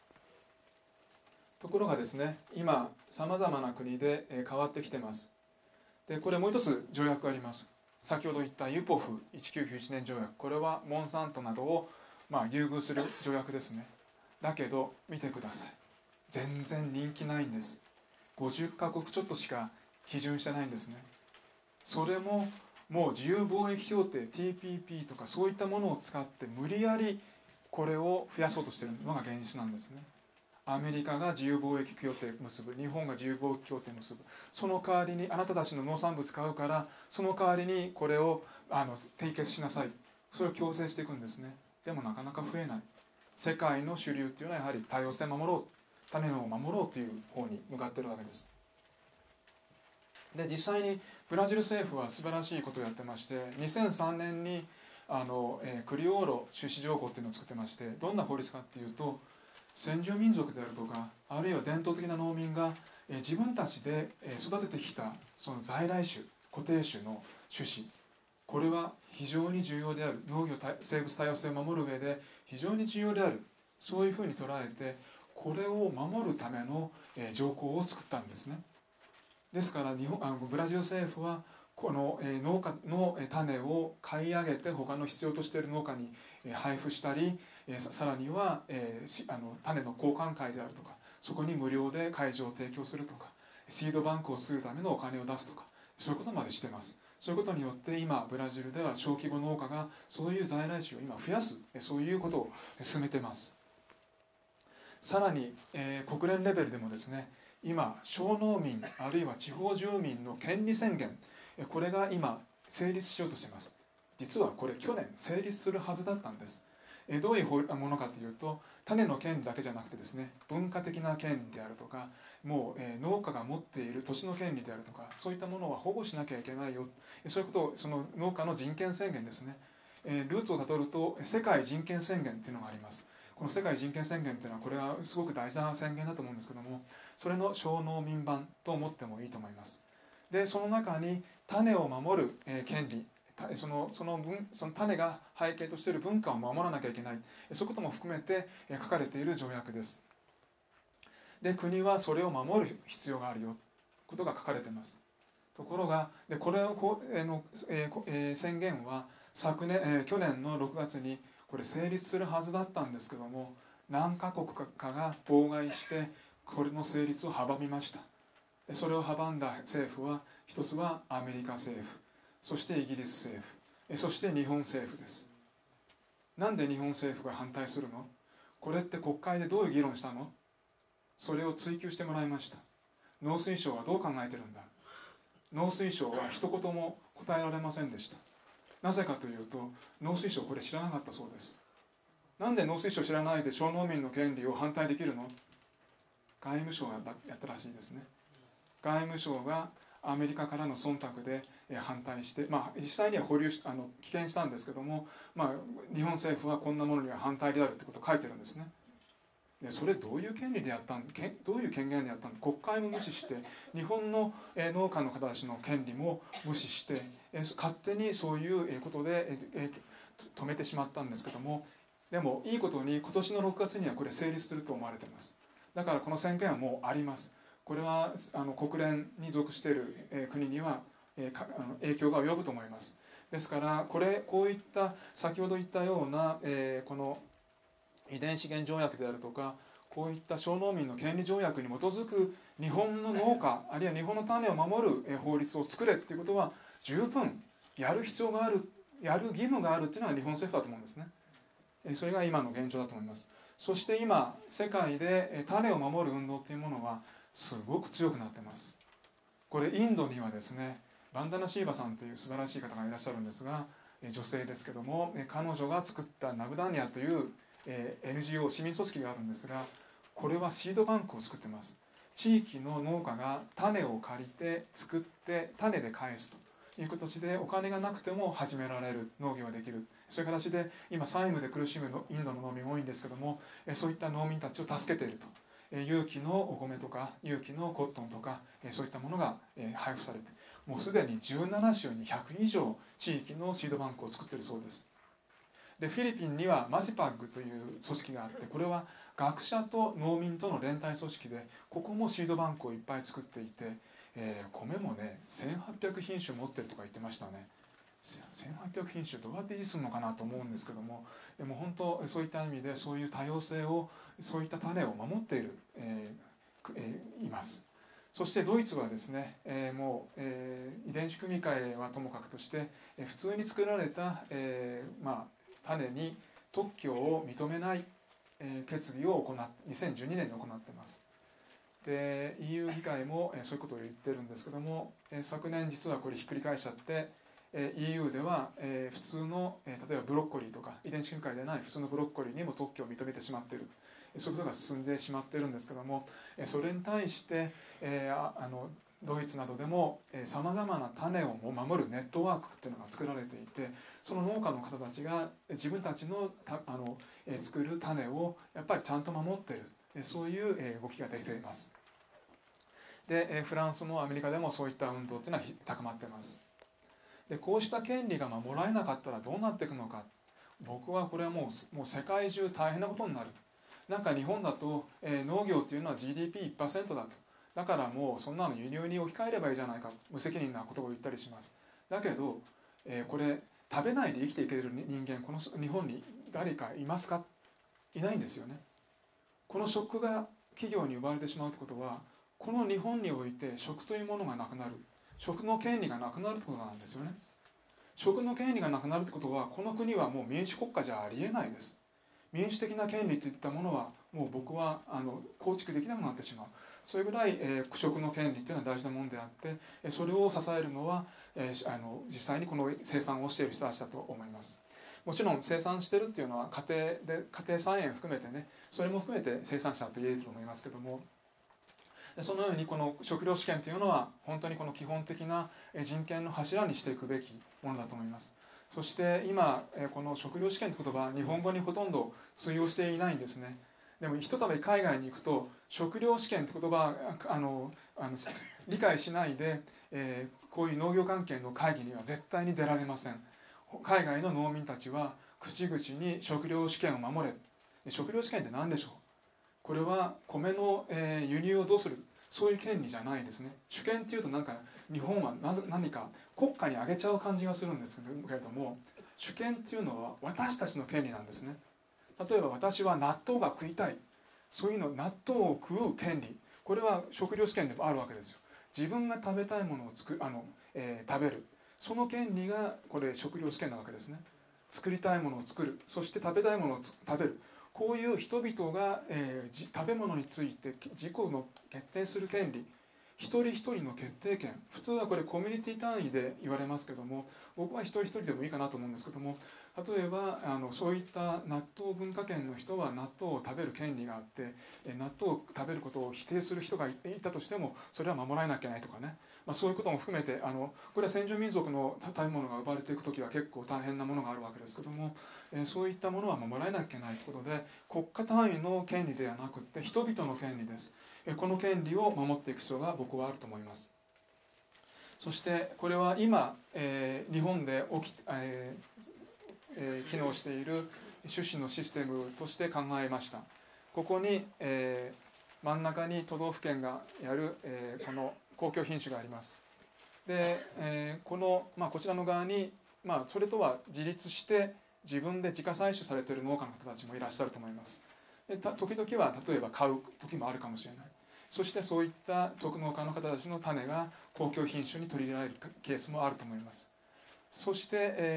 ところがですね、今さまざまな国で変わってきてます。でこれもう一つ条約があります。先ほど言ったユポフ1991年条約、これはモンサントなどを優遇する条約ですね。だけど見てください、全然人気ないんです。50カ国ちょっとしか批准してないんですね。それももう自由貿易協定 TPP とかそういったものを使って無理やりこれを増やそうとしているのが現実なんですね。アメリカが自由貿易協定を結ぶ、日本が自由貿易協定を結ぶ、その代わりにあなたたちの農産物買うからその代わりにこれを締結しなさい、それを強制していくんですね。でもなかなか増えない。世界の主流っていうのはやはり多様性を守ろう、種を守ろうという方に向かっているわけです。で実際にブラジル政府は素晴らしいことをやってまして、2003年にクリオーロ種子条項っていうのを作ってまして、どんな法律かっていうと、先住民族であるとかあるいは伝統的な農民が自分たちで育ててきたその在来種固定種の種子、これは非常に重要である、農業生物多様性を守る上で非常に重要である、そういうふうに捉えてこれを守るための条項を作ったんですね。ですからブラジル政府はこの農家の種を買い上げて他の必要としている農家に配布したり、さらには種の交換会であるとか、そこに無料で会場を提供するとか、シードバンクをするためのお金を出すとか、そういうことまでしてます。そういうことによって今ブラジルでは小規模農家がそういう在来種を今増やす、そういうことを進めてます。さらに、国連レベルでもですね、今小農民あるいは地方住民の権利宣言、これが今成立しようとしています。実はこれ去年成立するはずだったんです。どういうものかというと、種の権利だけじゃなくてですね、文化的な権利であるとか、もう農家が持っている土地の権利であるとか、そういったものは保護しなきゃいけないよ、そういうことをその農家の人権宣言ですね、ルーツをたどると世界人権宣言っていうのがあります。この世界人権宣言っていうのはこれはすごく大事な宣言だと思うんですけども、それの小農民版と思ってもいいと思います。でその中に種を守る権利、その種が背景としている文化を守らなきゃいけない、そういうことも含めて書かれている条約です。で国はそれを守る必要があるよことが書かれています。ところがこれを宣言は去年の6月にこれ成立するはずだったんですけども、何カ国かが妨害してこれの成立を阻みました。それを阻んだ政府は、一つはアメリカ政府、そしてイギリス政府、そして日本政府です。なんで日本政府が反対するの？これって国会でどういう議論したの？それを追及してもらいました。農水省はどう考えてるんだ？農水省は一言も答えられませんでした。なぜかというと、農水省これ知らなかったそうです。なんで農水省知らないで小農民の権利を反対できるの？外務省がやったらしいですね。外務省がアメリカからの忖度で反対して、実際には棄権したんですけども、日本政府はこんなものには反対であるということを書いてるんですね。でそれどういう権利でやったんどういう権限でやったの？国会も無視して、日本の農家の方たちの権利も無視して、勝手にそういうことで止めてしまったんですけども、でもいいことに今年の6月にはこれ成立すると思われています。だからこの宣言はもうあります。これは国連に属している国には影響が及ぶと思います。ですからこういった先ほど言ったようなこの遺伝資源条約であるとか、こういった小農民の権利条約に基づく日本の農家、あるいは日本の種を守る法律を作れっていうことは十分やる必要がある、やる義務があるっていうのは日本政府だと思うんですね。それが今の現状だと思います。そして今世界で種を守る運動というものはすごく強くなっています。これインドにはですね、バンダナシーバさんという素晴らしい方がいらっしゃるんですが、女性ですけども、彼女が作ったナブダニアというNGO 市民組織があるんですが、これはシードバンクを作っています。地域の農家が種を借りて作って種で返すという形で、お金がなくても始められる農業ができる、そういう形で今債務で苦しむインドの農民も多いんですけども、そういった農民たちを助けていると。有機のお米とか有機のコットンとかそういったものが配布されて、もうすでに17州に100以上地域のシードバンクを作っているそうです。でフィリピンにはマシパッグという組織があって、これは学者と農民との連帯組織で、ここもシードバンクをいっぱい作っていて、米もね1800品種持ってるとか言ってましたね。1800品種どうやって維持するのかなと思うんですけども、でも本当そういった意味でそういう多様性を、そういった種を守っている、います。そしてドイツはですね、遺伝子組み換えはともかくとして、普通に作られた、種に特許を認めない、決議を2012年に行っています。で EU 議会もそういうことを言ってるんですけども、昨年実はこれひっくり返しちゃって、EU では普通の例えばブロッコリーとか遺伝子組み換えでない普通のブロッコリーにも特許を認めてしまっている、そういうことが進んでしまっているんですけども、それに対してドイツなどでもさまざまな種を守るネットワークっていうのが作られていて、その農家の方たちが自分たちの作る種をやっぱりちゃんと守っている、そういう動きが出ています。でフランスもアメリカでもそういった運動というのは高まっています。でこうした権利が守られなかったらどうなっていくのか、僕はこれはもう世界中大変なことになる。なんか日本だと、農業っていうのは GDP1% だと、だからもうそんなの輸入に置き換えればいいじゃないか、無責任なことを言ったりします。だけど、これ食べないで生きていける人間、この日本に誰かいますか？いないんですよね。この食が企業に奪われてしまうということは、この日本において食というものがなくなる、食の権利がなくなるということなんですよね。食の権利がなくなるということは、この国はもう民主国家じゃありえないです。民主的な権利といったものはもう僕は構築できなくなってしまう。それぐらい食の権利というのは大事なものであって、それを支えるのは実際にこの生産をしている人たちだと思います。もちろん生産しているっていうのは家庭菜園含めてね、それも含めて生産者と言えると思いますけども、そのようにこの食料主権というのは本当にこの基本的な人権の柱にしていくべきものだと思います。そして今この食料主権という言葉は日本語にほとんど通用していないんですね。でもひとたび海外に行くと食料主権という言葉理解しないで、こういう農業関係の会議には絶対に出られません。海外の農民たちは口々に食料主権を守れ。食料主権って何でしょう。これは米の輸入をどうする、そういう権利じゃないですね。主権っていうとなんか日本は何か国家にあげちゃう感じがするんですけれども、 主権っていうのは私たちの権利なんですね。例えば私は納豆が食いたい、そういうの納豆を食う権利、これは食料主権でもあるわけですよ。自分が食べたいものを食べる、その権利がこれ食料主権なわけですね。作りたいものを作る、そして食べたいものを食べる、こういう人々が、食べ物について自己の決定する権利、一人一人の決定権、普通はこれコミュニティ単位で言われますけども、僕は一人一人でもいいかなと思うんですけども、例えばそういった納豆文化圏の人は納豆を食べる権利があって、納豆を食べることを否定する人がいたとしてもそれは守られなきゃいけないとかね、そういうことも含めてこれは先住民族の食べ物が奪われていく時は結構大変なものがあるわけですけども、そういったものは守られなきゃいけないということで、国家単位の権利ではなくて人々の権利です。この権利を守っていく必要が僕はあると思います。そしてこれは今、日本で機能している種子のシステムとして考えました。ここに、真ん中に都道府県がやる、この公共品種があります。で、こちらの側に、それとは自立して自分で自家採取されている農家の方たちもいらっしゃると思います。で時々は例えば買う時もあるかもしれない。そしてそういった特農家の方たちの種が公共品種に取り入れられるケースもあると思います。そして、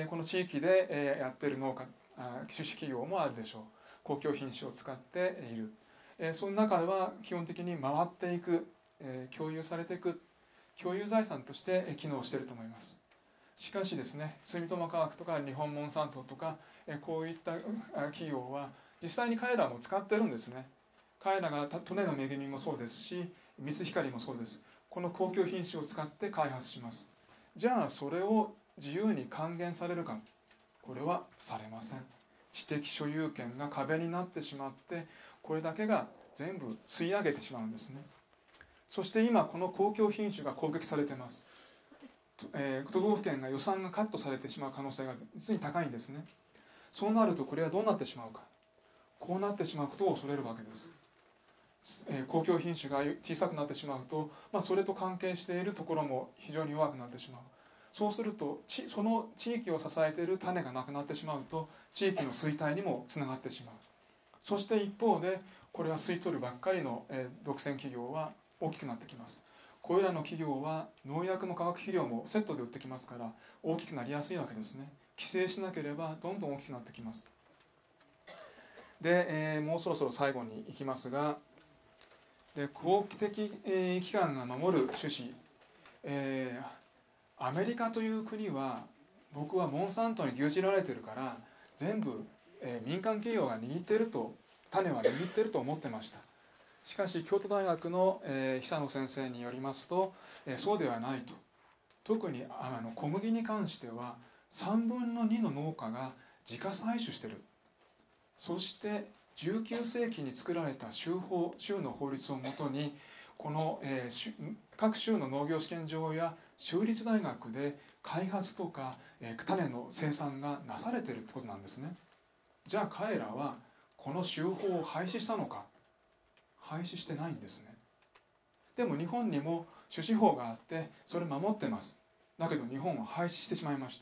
この地域で、やっている種子企業もあるでしょう。公共品種を使っている。その中では基本的に回っていく、共有されていく共有財産として機能していると思います。しかしですね、住友化学とか日本モンサントとかこういった企業は実際に彼らも使ってるんですね。彼らが利根の恵みもそうですし、三ツ光もそうです。この公共品種を使って開発します。じゃあそれを自由に還元されるか、これはされません。知的所有権が壁になってしまって、これだけが全部吸い上げてしまうんですね。そして今この公共品種が攻撃されています。都道府県が予算がカットされてしまう可能性が実に高いんですね。そうなるとこれはどうなってしまうか、こうなってしまうことを恐れるわけです。公共品種が小さくなってしまうと、それと関係しているところも非常に弱くなってしまう。そうするとその地域を支えている種がなくなってしまうと地域の衰退にもつながってしまう。そして一方でこれは吸い取るばっかりの独占企業は大きくなってきます。これらの企業は農薬も化学肥料もセットで売ってきますから大きくなりやすいわけですね。規制しなければどんどん大きくなってきます。で、もうそろそろ最後に行きますが、公的機関が守る種子、アメリカという国は僕はモンサントに牛耳られてるから全部、民間企業が握っていると、種は握っていると思ってました。しかし京都大学の、久野先生によりますと、そうではないと。特に小麦に関しては3分の2の農家が自家採取している。そして19世紀に作られた州の法律をもとにこの、各州の農業試験場や州立大学で開発とか、種の生産がなされているってことなんですね。じゃあ彼らはこの州法を廃止したのか。廃止してないんですね。でも日本にも種子法があってそれ守ってます。だけど日本は廃止してしまいました。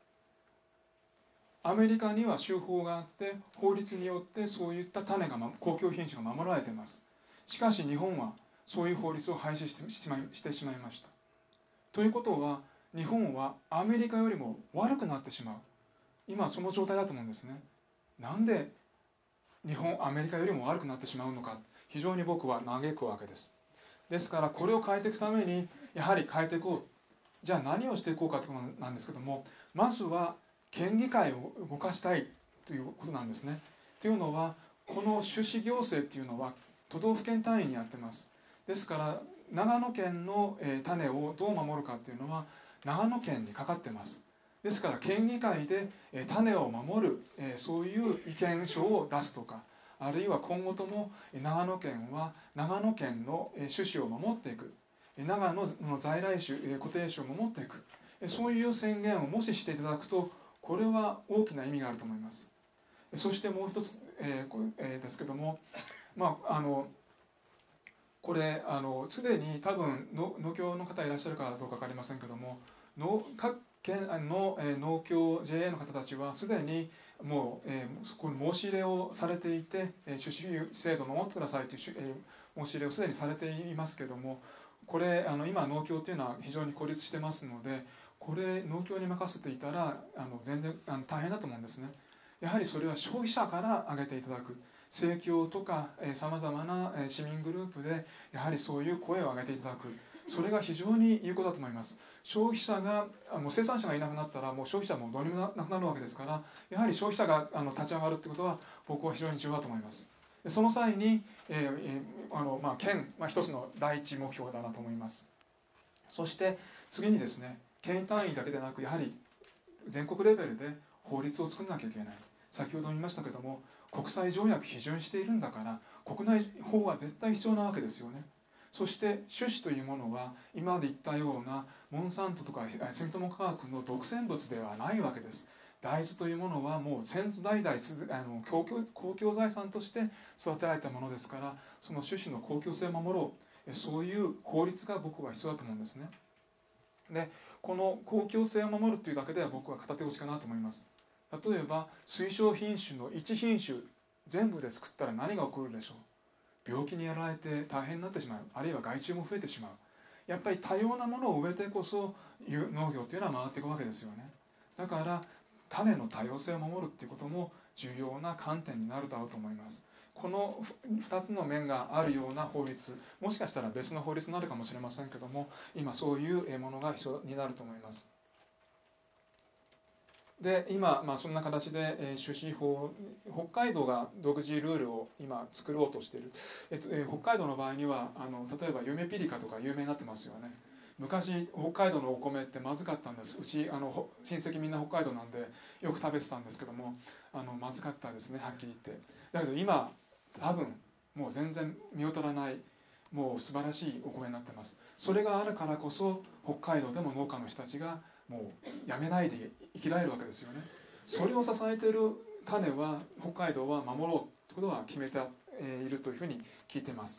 アメリカには州法があって法律によってそういった種が公共品種が守られています。しかし日本はそういう法律を廃止してしまいました。ということは日本はアメリカよりも悪くなってしまう。今その状態だと思うんですね。なんでアメリカよりも悪くなってしまうのか、非常に僕は嘆くわけです。ですからこれを変えていくためにやはり変えていこう。じゃあ何をしていこうかということなんですけども、まずは県議会を動かしたいということなんですね。というのはこの種子行政というのは都道府県単位にやってます。ですから長野県の種をどう守るかというのは長野県にかかってます。ですから県議会で種を守るそういう意見書を出すとか、あるいは今後とも長野県は長野県の種子を守っていく、長野の在来種固定種を守っていく、そういう宣言をもししていただくとこれは大きな意味があると思います。そしてもう一つ、ですけども、これすでに多分農協の方いらっしゃるかどうか分かりませんけども、 県の農協 JA の方たちはすでにもうこの申し入れをされていて種子制度を守ってくださいという申し入れをすでにされていますけども、これ今農協というのは非常に孤立してますので、これ農協に任せていたら全然大変だと思うんですね。やはりそれは消費者から上げていただく、政教とかさまざまな市民グループでやはりそういう声を上げていただく、それが非常に有効だと思います。消費者がもう生産者がいなくなったらもう消費者もどうにもなくなるわけですから、やはり消費者が立ち上がるってことは僕は非常に重要だと思います。でその際に、県、一つの第一目標だなと思います。そして次にですね、県単位だけでなくやはり全国レベルで法律を作らなきゃいけない。先ほど言いましたけども、国際条約批准しているんだから国内法は絶対必要なわけですよね。そして種子というものは今まで言ったようなモンサントとか住友化学の独占物ではないわけです。大豆というものはもう先祖代々公共財産として育てられたものですから、その種子の公共性を守ろう、そういう法律が僕は必要だと思うんですね。でこの公共性を守るというだけでは僕は片手落ちかなと思います。例えば推奨品種の1品種全部で作ったら何が起こるでしょう。病気にやられて大変になってしまう、あるいは害虫も増えてしまう。やっぱり多様なものを植えてこそ農業というのは回っていくわけですよね。だから種の多様性を守るっていうことも重要な観点になるだろうと思います。この2つの面があるような法律、もしかしたら別の法律になるかもしれませんけども、今そういうものが必要になると思います。で今、そんな形で種子法、北海道が独自ルールを今作ろうとしている、北海道の場合には例えばゆめピリカとか有名になってますよね。昔北海道のお米ってまずかったんです。うち親戚みんな北海道なんでよく食べてたんですけども、まずかったですね、はっきり言って。だけど今多分もう全然見劣らない、もう素晴らしいお米になってます。それがあるからこそ北海道でも農家の人たちがもうやめないで生きられるわけですよね。それを支えている種は北海道は守ろうということは決めているというふうに聞いています。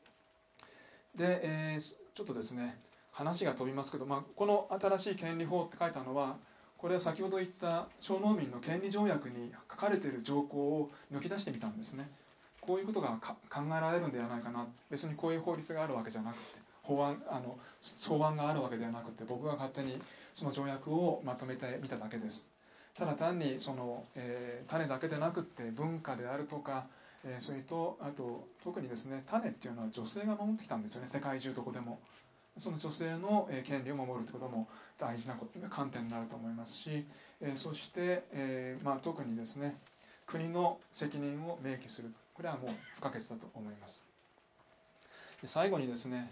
で、ちょっとですね話が飛びますけど、この新しい権利法って書いたのは、これは先ほど言った小農民の権利条約に書かれている条項を抜き出してみたんですね。こういうことが考えられるんではないかな。別にこういう法律があるわけじゃなくて、草案があるわけではなくて、僕が勝手にその条約をまとめてみただけです。ただ単に種だけでなくって文化であるとか、それとあと特にですね、種っていうのは女性が守ってきたんですよね、世界中どこでも。その女性の権利を守るということも大事な観点になると思いますし、そして、特にですね国の責任を明記する、これはもう不可欠だと思います。で最後にですね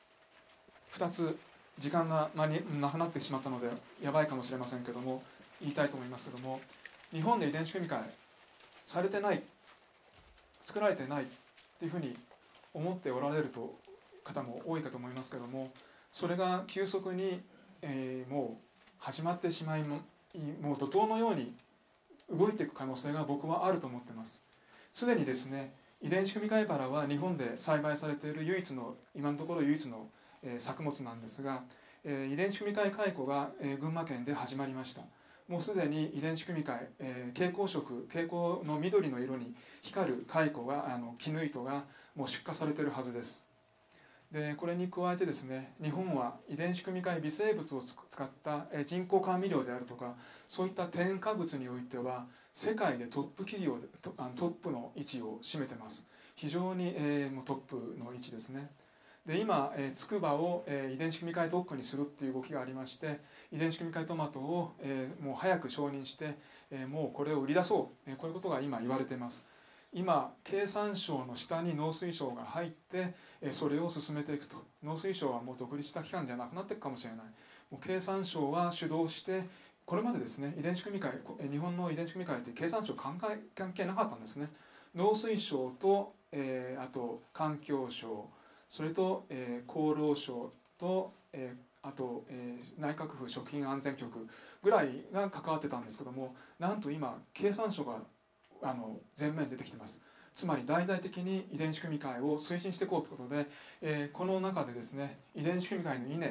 2つ時間がなくなってしまったのでやばいかもしれませんけども言いたいと思いますけども、日本で遺伝子組み換えされてない、作られてないっていうふうに思っておられる方も多いかと思いますけども、それが急速に、もう始まってしまい、もう怒涛のように動いていく可能性が僕はあると思っています。すでにですね遺伝子組み換えバラは日本で栽培されている今のところ唯一の作物なんですが、遺伝子組み換え蚕が群馬県で始まりました。もうすでに遺伝子組み換え、蛍光の緑の色に光る蚕が絹糸がもう出荷されているはずです。でこれに加えてですね、日本は遺伝子組み換え微生物を使った人工甘味料であるとか、そういった添加物においては世界でトップ企業でトップの位置を占めてます。非常にもうトップの位置ですね。で今つくばを遺伝子組み換え特区にするっていう動きがありまして、遺伝子組み換えトマトをもう早く承認してもうこれを売り出そう、こういうことが今言われています。今経産省の下に農水省が入ってそれを進めていくと。農水省はもう独立した機関じゃなくなっていくかもしれない。もう経産省は主導して、これまでですね遺伝子組み換え、日本の遺伝子組み換えって経産省関係なかったんですね。農水省と、あと環境省、それと、厚労省と、あと、内閣府食品安全局ぐらいが関わってたんですけども、なんと今経産省が前面に出てきてます。つまり大々的に遺伝子組み換えを推進していこうということで、この中でですね遺伝子組み換えの稲、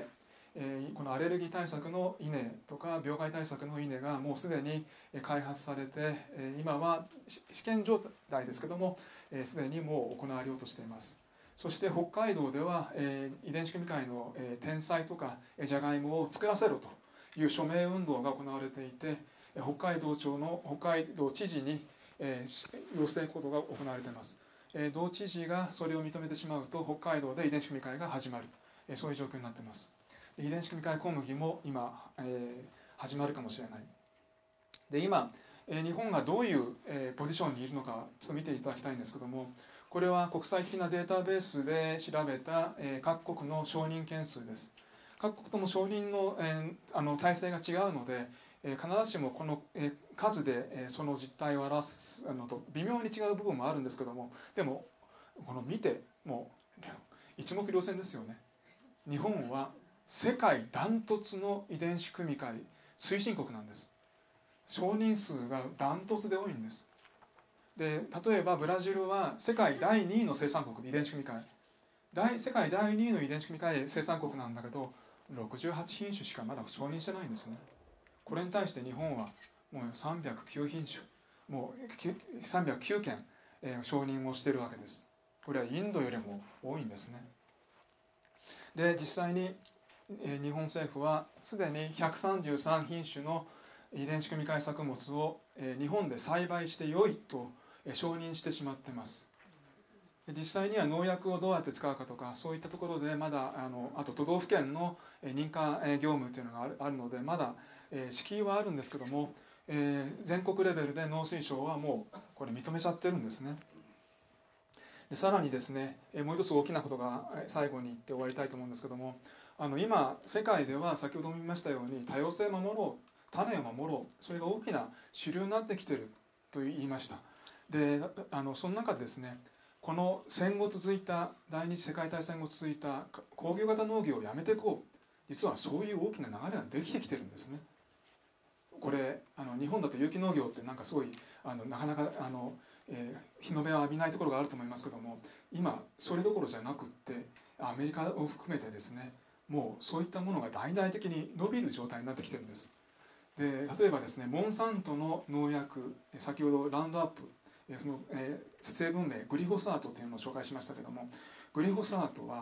このアレルギー対策の稲とか病害対策の稲がもうすでに開発されて、今は試験状態ですけども、すでにもう行われようとしています。そして北海道では遺伝子組み換えの天才とかジャガイモを作らせろという署名運動が行われていて、北海道知事に要請行動が行われています。道知事がそれを認めてしまうと北海道で遺伝子組み換えが始まる、そういう状況になっています。遺伝子組み換え小麦も今、始まるかもしれない。で今日本がどういうポジションにいるのかちょっと見ていただきたいんですけども、これは国際的なデータベースで調べた各国の承認件数です。各国とも承認の体制が違うので、必ずしもこの数でその実態を表すと微妙に違う部分もあるんですけども、でもこの見てもう一目瞭然ですよね。日本は世界ダントツの遺伝子組み換え推進国なんです。承認数がダントツで多いんです。で例えばブラジルは世界第2位の生産国、遺伝子組み換え世界第2位の遺伝子組み換え生産国なんだけど、68品種しかまだ承認してないんですね。これに対して日本はもう309品種、もう309件、承認をしているわけです。これはインドよりも多いんですね。で実際に日本政府はすでに133品種の遺伝子組み換え作物を日本で栽培してよいと承認してしまっています。実際には農薬をどうやって使うかとか、そういったところでまだあと都道府県の認可業務というのがあるので、まだ敷居はあるんですけども、全国レベルで農水省はもうこれ認めちゃってるんですね。でさらにですね、もう一つ大きなことが最後に言って終わりたいと思うんですけども、今世界では先ほども言いましたように多様性を守ろう、種を守ろう、それが大きな主流になってきていると言いました。でその中でですね、この戦後続いた第二次世界大戦後続いた工業型農業をやめていこう、実はそういう大きな流れができてきてるんですね。これ日本だと有機農業ってなんかすごいなかなか日の目を浴びないところがあると思いますけども、今それどころじゃなくってアメリカを含めてですね、もうそういったものが大々的に伸びる状態になってきてるんです。で例えばですね、モンサントの農薬、先ほどラウンドアップ、その成分名グリホサートというのを紹介しましたけども、グリホサートは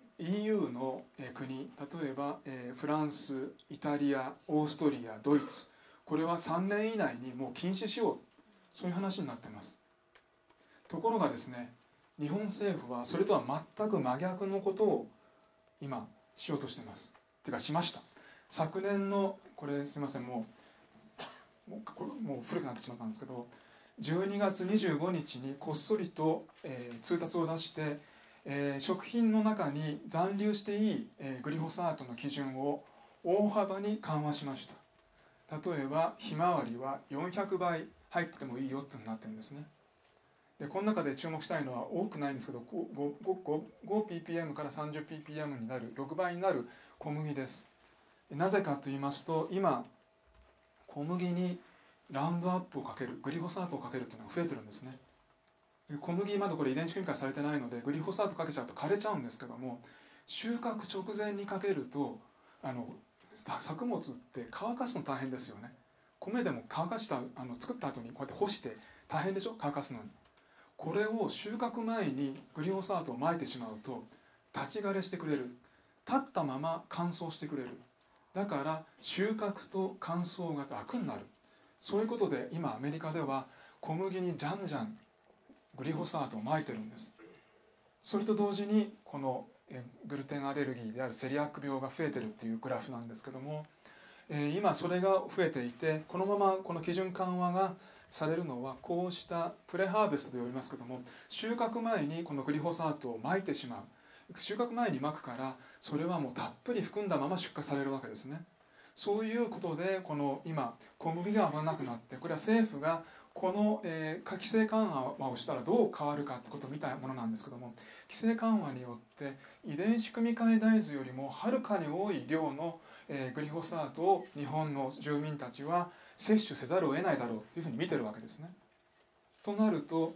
EU の国、例えばフランス、イタリア、オーストリア、ドイツ、これは3年以内にもう禁止しよう、そういう話になっています。ところがですね、日本政府はそれとは全く真逆のことを今しようとしています。てかしました。昨年のこれすみません、もう古くなってしまったんですけど、12月25日にこっそりと通達を出して、食品の中に残留していいグリホサートの基準を大幅に緩和しました。例えばひまわりは400倍入ってもいいよってなってるんですね。でこの中で注目したいのは多くないんですけど、5ppm から 30ppm になる6倍になる小麦です。なぜかと言いますと、今小麦にラウンドアップをかける、グリホサートをかけるというのが増えてるんですね。小麦まだこれ遺伝子組み換えされてないのでグリホサートかけちゃうと枯れちゃうんですけども、収穫直前にかけると作物って乾かすの大変ですよね。米でも乾かした作った後にこうやって干して大変でしょ、乾かすのに。これを収穫前にグリホサートをまいてしまうと立ち枯れしてくれる、立ったまま乾燥してくれる。だから収穫と乾燥が楽になる。そういうことで今アメリカでは小麦にじゃんじゃんグリホサートをまいてるんです。それと同時にこのグルテンアレルギーであるセリアック病が増えてるっていうグラフなんですけども、今それが増えていて、このままこの基準緩和がされるのはこうしたプレハーベストと呼びますけども、収穫前にこのグリホサートをまいてしまう。収穫前にまくからそれはもうたっぷり含んだまま出荷されるわけですね。そういうことでこの今小麦が危なくなって、これは政府がこの規制緩和をしたらどう変わるかってことを見たものなんですけども、規制緩和によって遺伝子組み換え大豆よりもはるかに多い量のグリホサートを日本の住民たちは摂取せざるを得ないだろうというふうに見てるわけですね。となると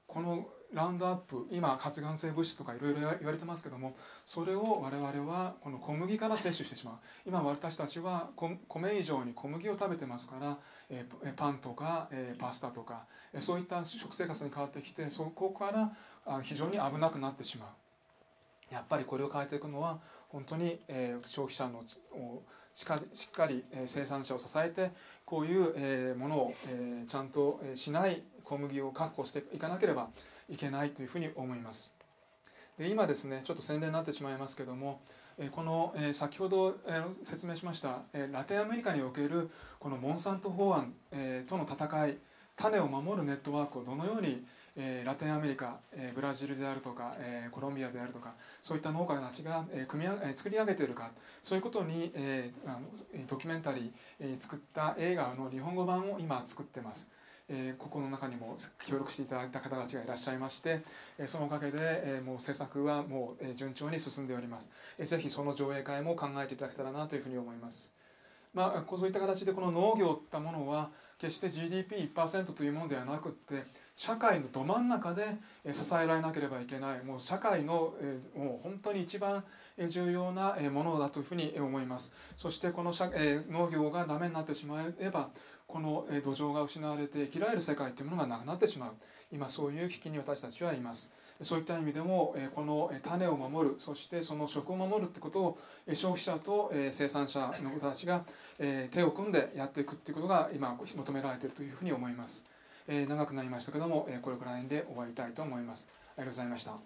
このラウンドアップ、今活がん性物質とかいろいろ言われてますけども、それを我々はこの小麦から摂取してしまう。今私たちは米以上に小麦を食べてますから、パンとかパスタとかそういった食生活に変わってきて、そこから非常に危なくなってしまう。やっぱりこれを変えていくのは本当に消費者のしっかり生産者を支えて、こういうものをちゃんとしない小麦を確保していかなければいけないというふうに思います。で今ですね、ちょっと宣伝になってしまいますけども、この先ほど説明しましたラテンアメリカにおけるこのモンサント法案との戦い、種を守るネットワークをどのようにラテンアメリカ、ブラジルであるとかコロンビアであるとか、そういった農家たちが作り上げているか、そういうことにドキュメンタリー作った映画の日本語版を今作ってます。ここの中にも協力していただいた方たちがいらっしゃいまして、そのおかげでもう制作はもう順調に進んでおります。ぜひその上映会も考えていただけたらなというふうに思います。そういった形でこの農業といったものは決して GDP1% というものではなくって、社会のど真ん中で支えられなければいけない、もう社会のもう本当に一番重要なものだというふうに思います。そしてこの農業がダメになってしまえば、この土壌が失われて生きられる世界というものがなくなってしまう。今そういう危機に私たちはいます。そういった意味でもこの種を守る、そしてその食を守るってことを消費者と生産者の方たちが手を組んでやっていくっていうことが今求められているというふうに思います。長くなりましたけども、これくらいで終わりたいと思います。ありがとうございました。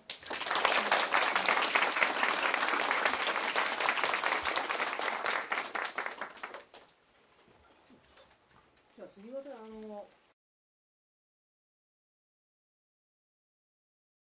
じゃあすみません、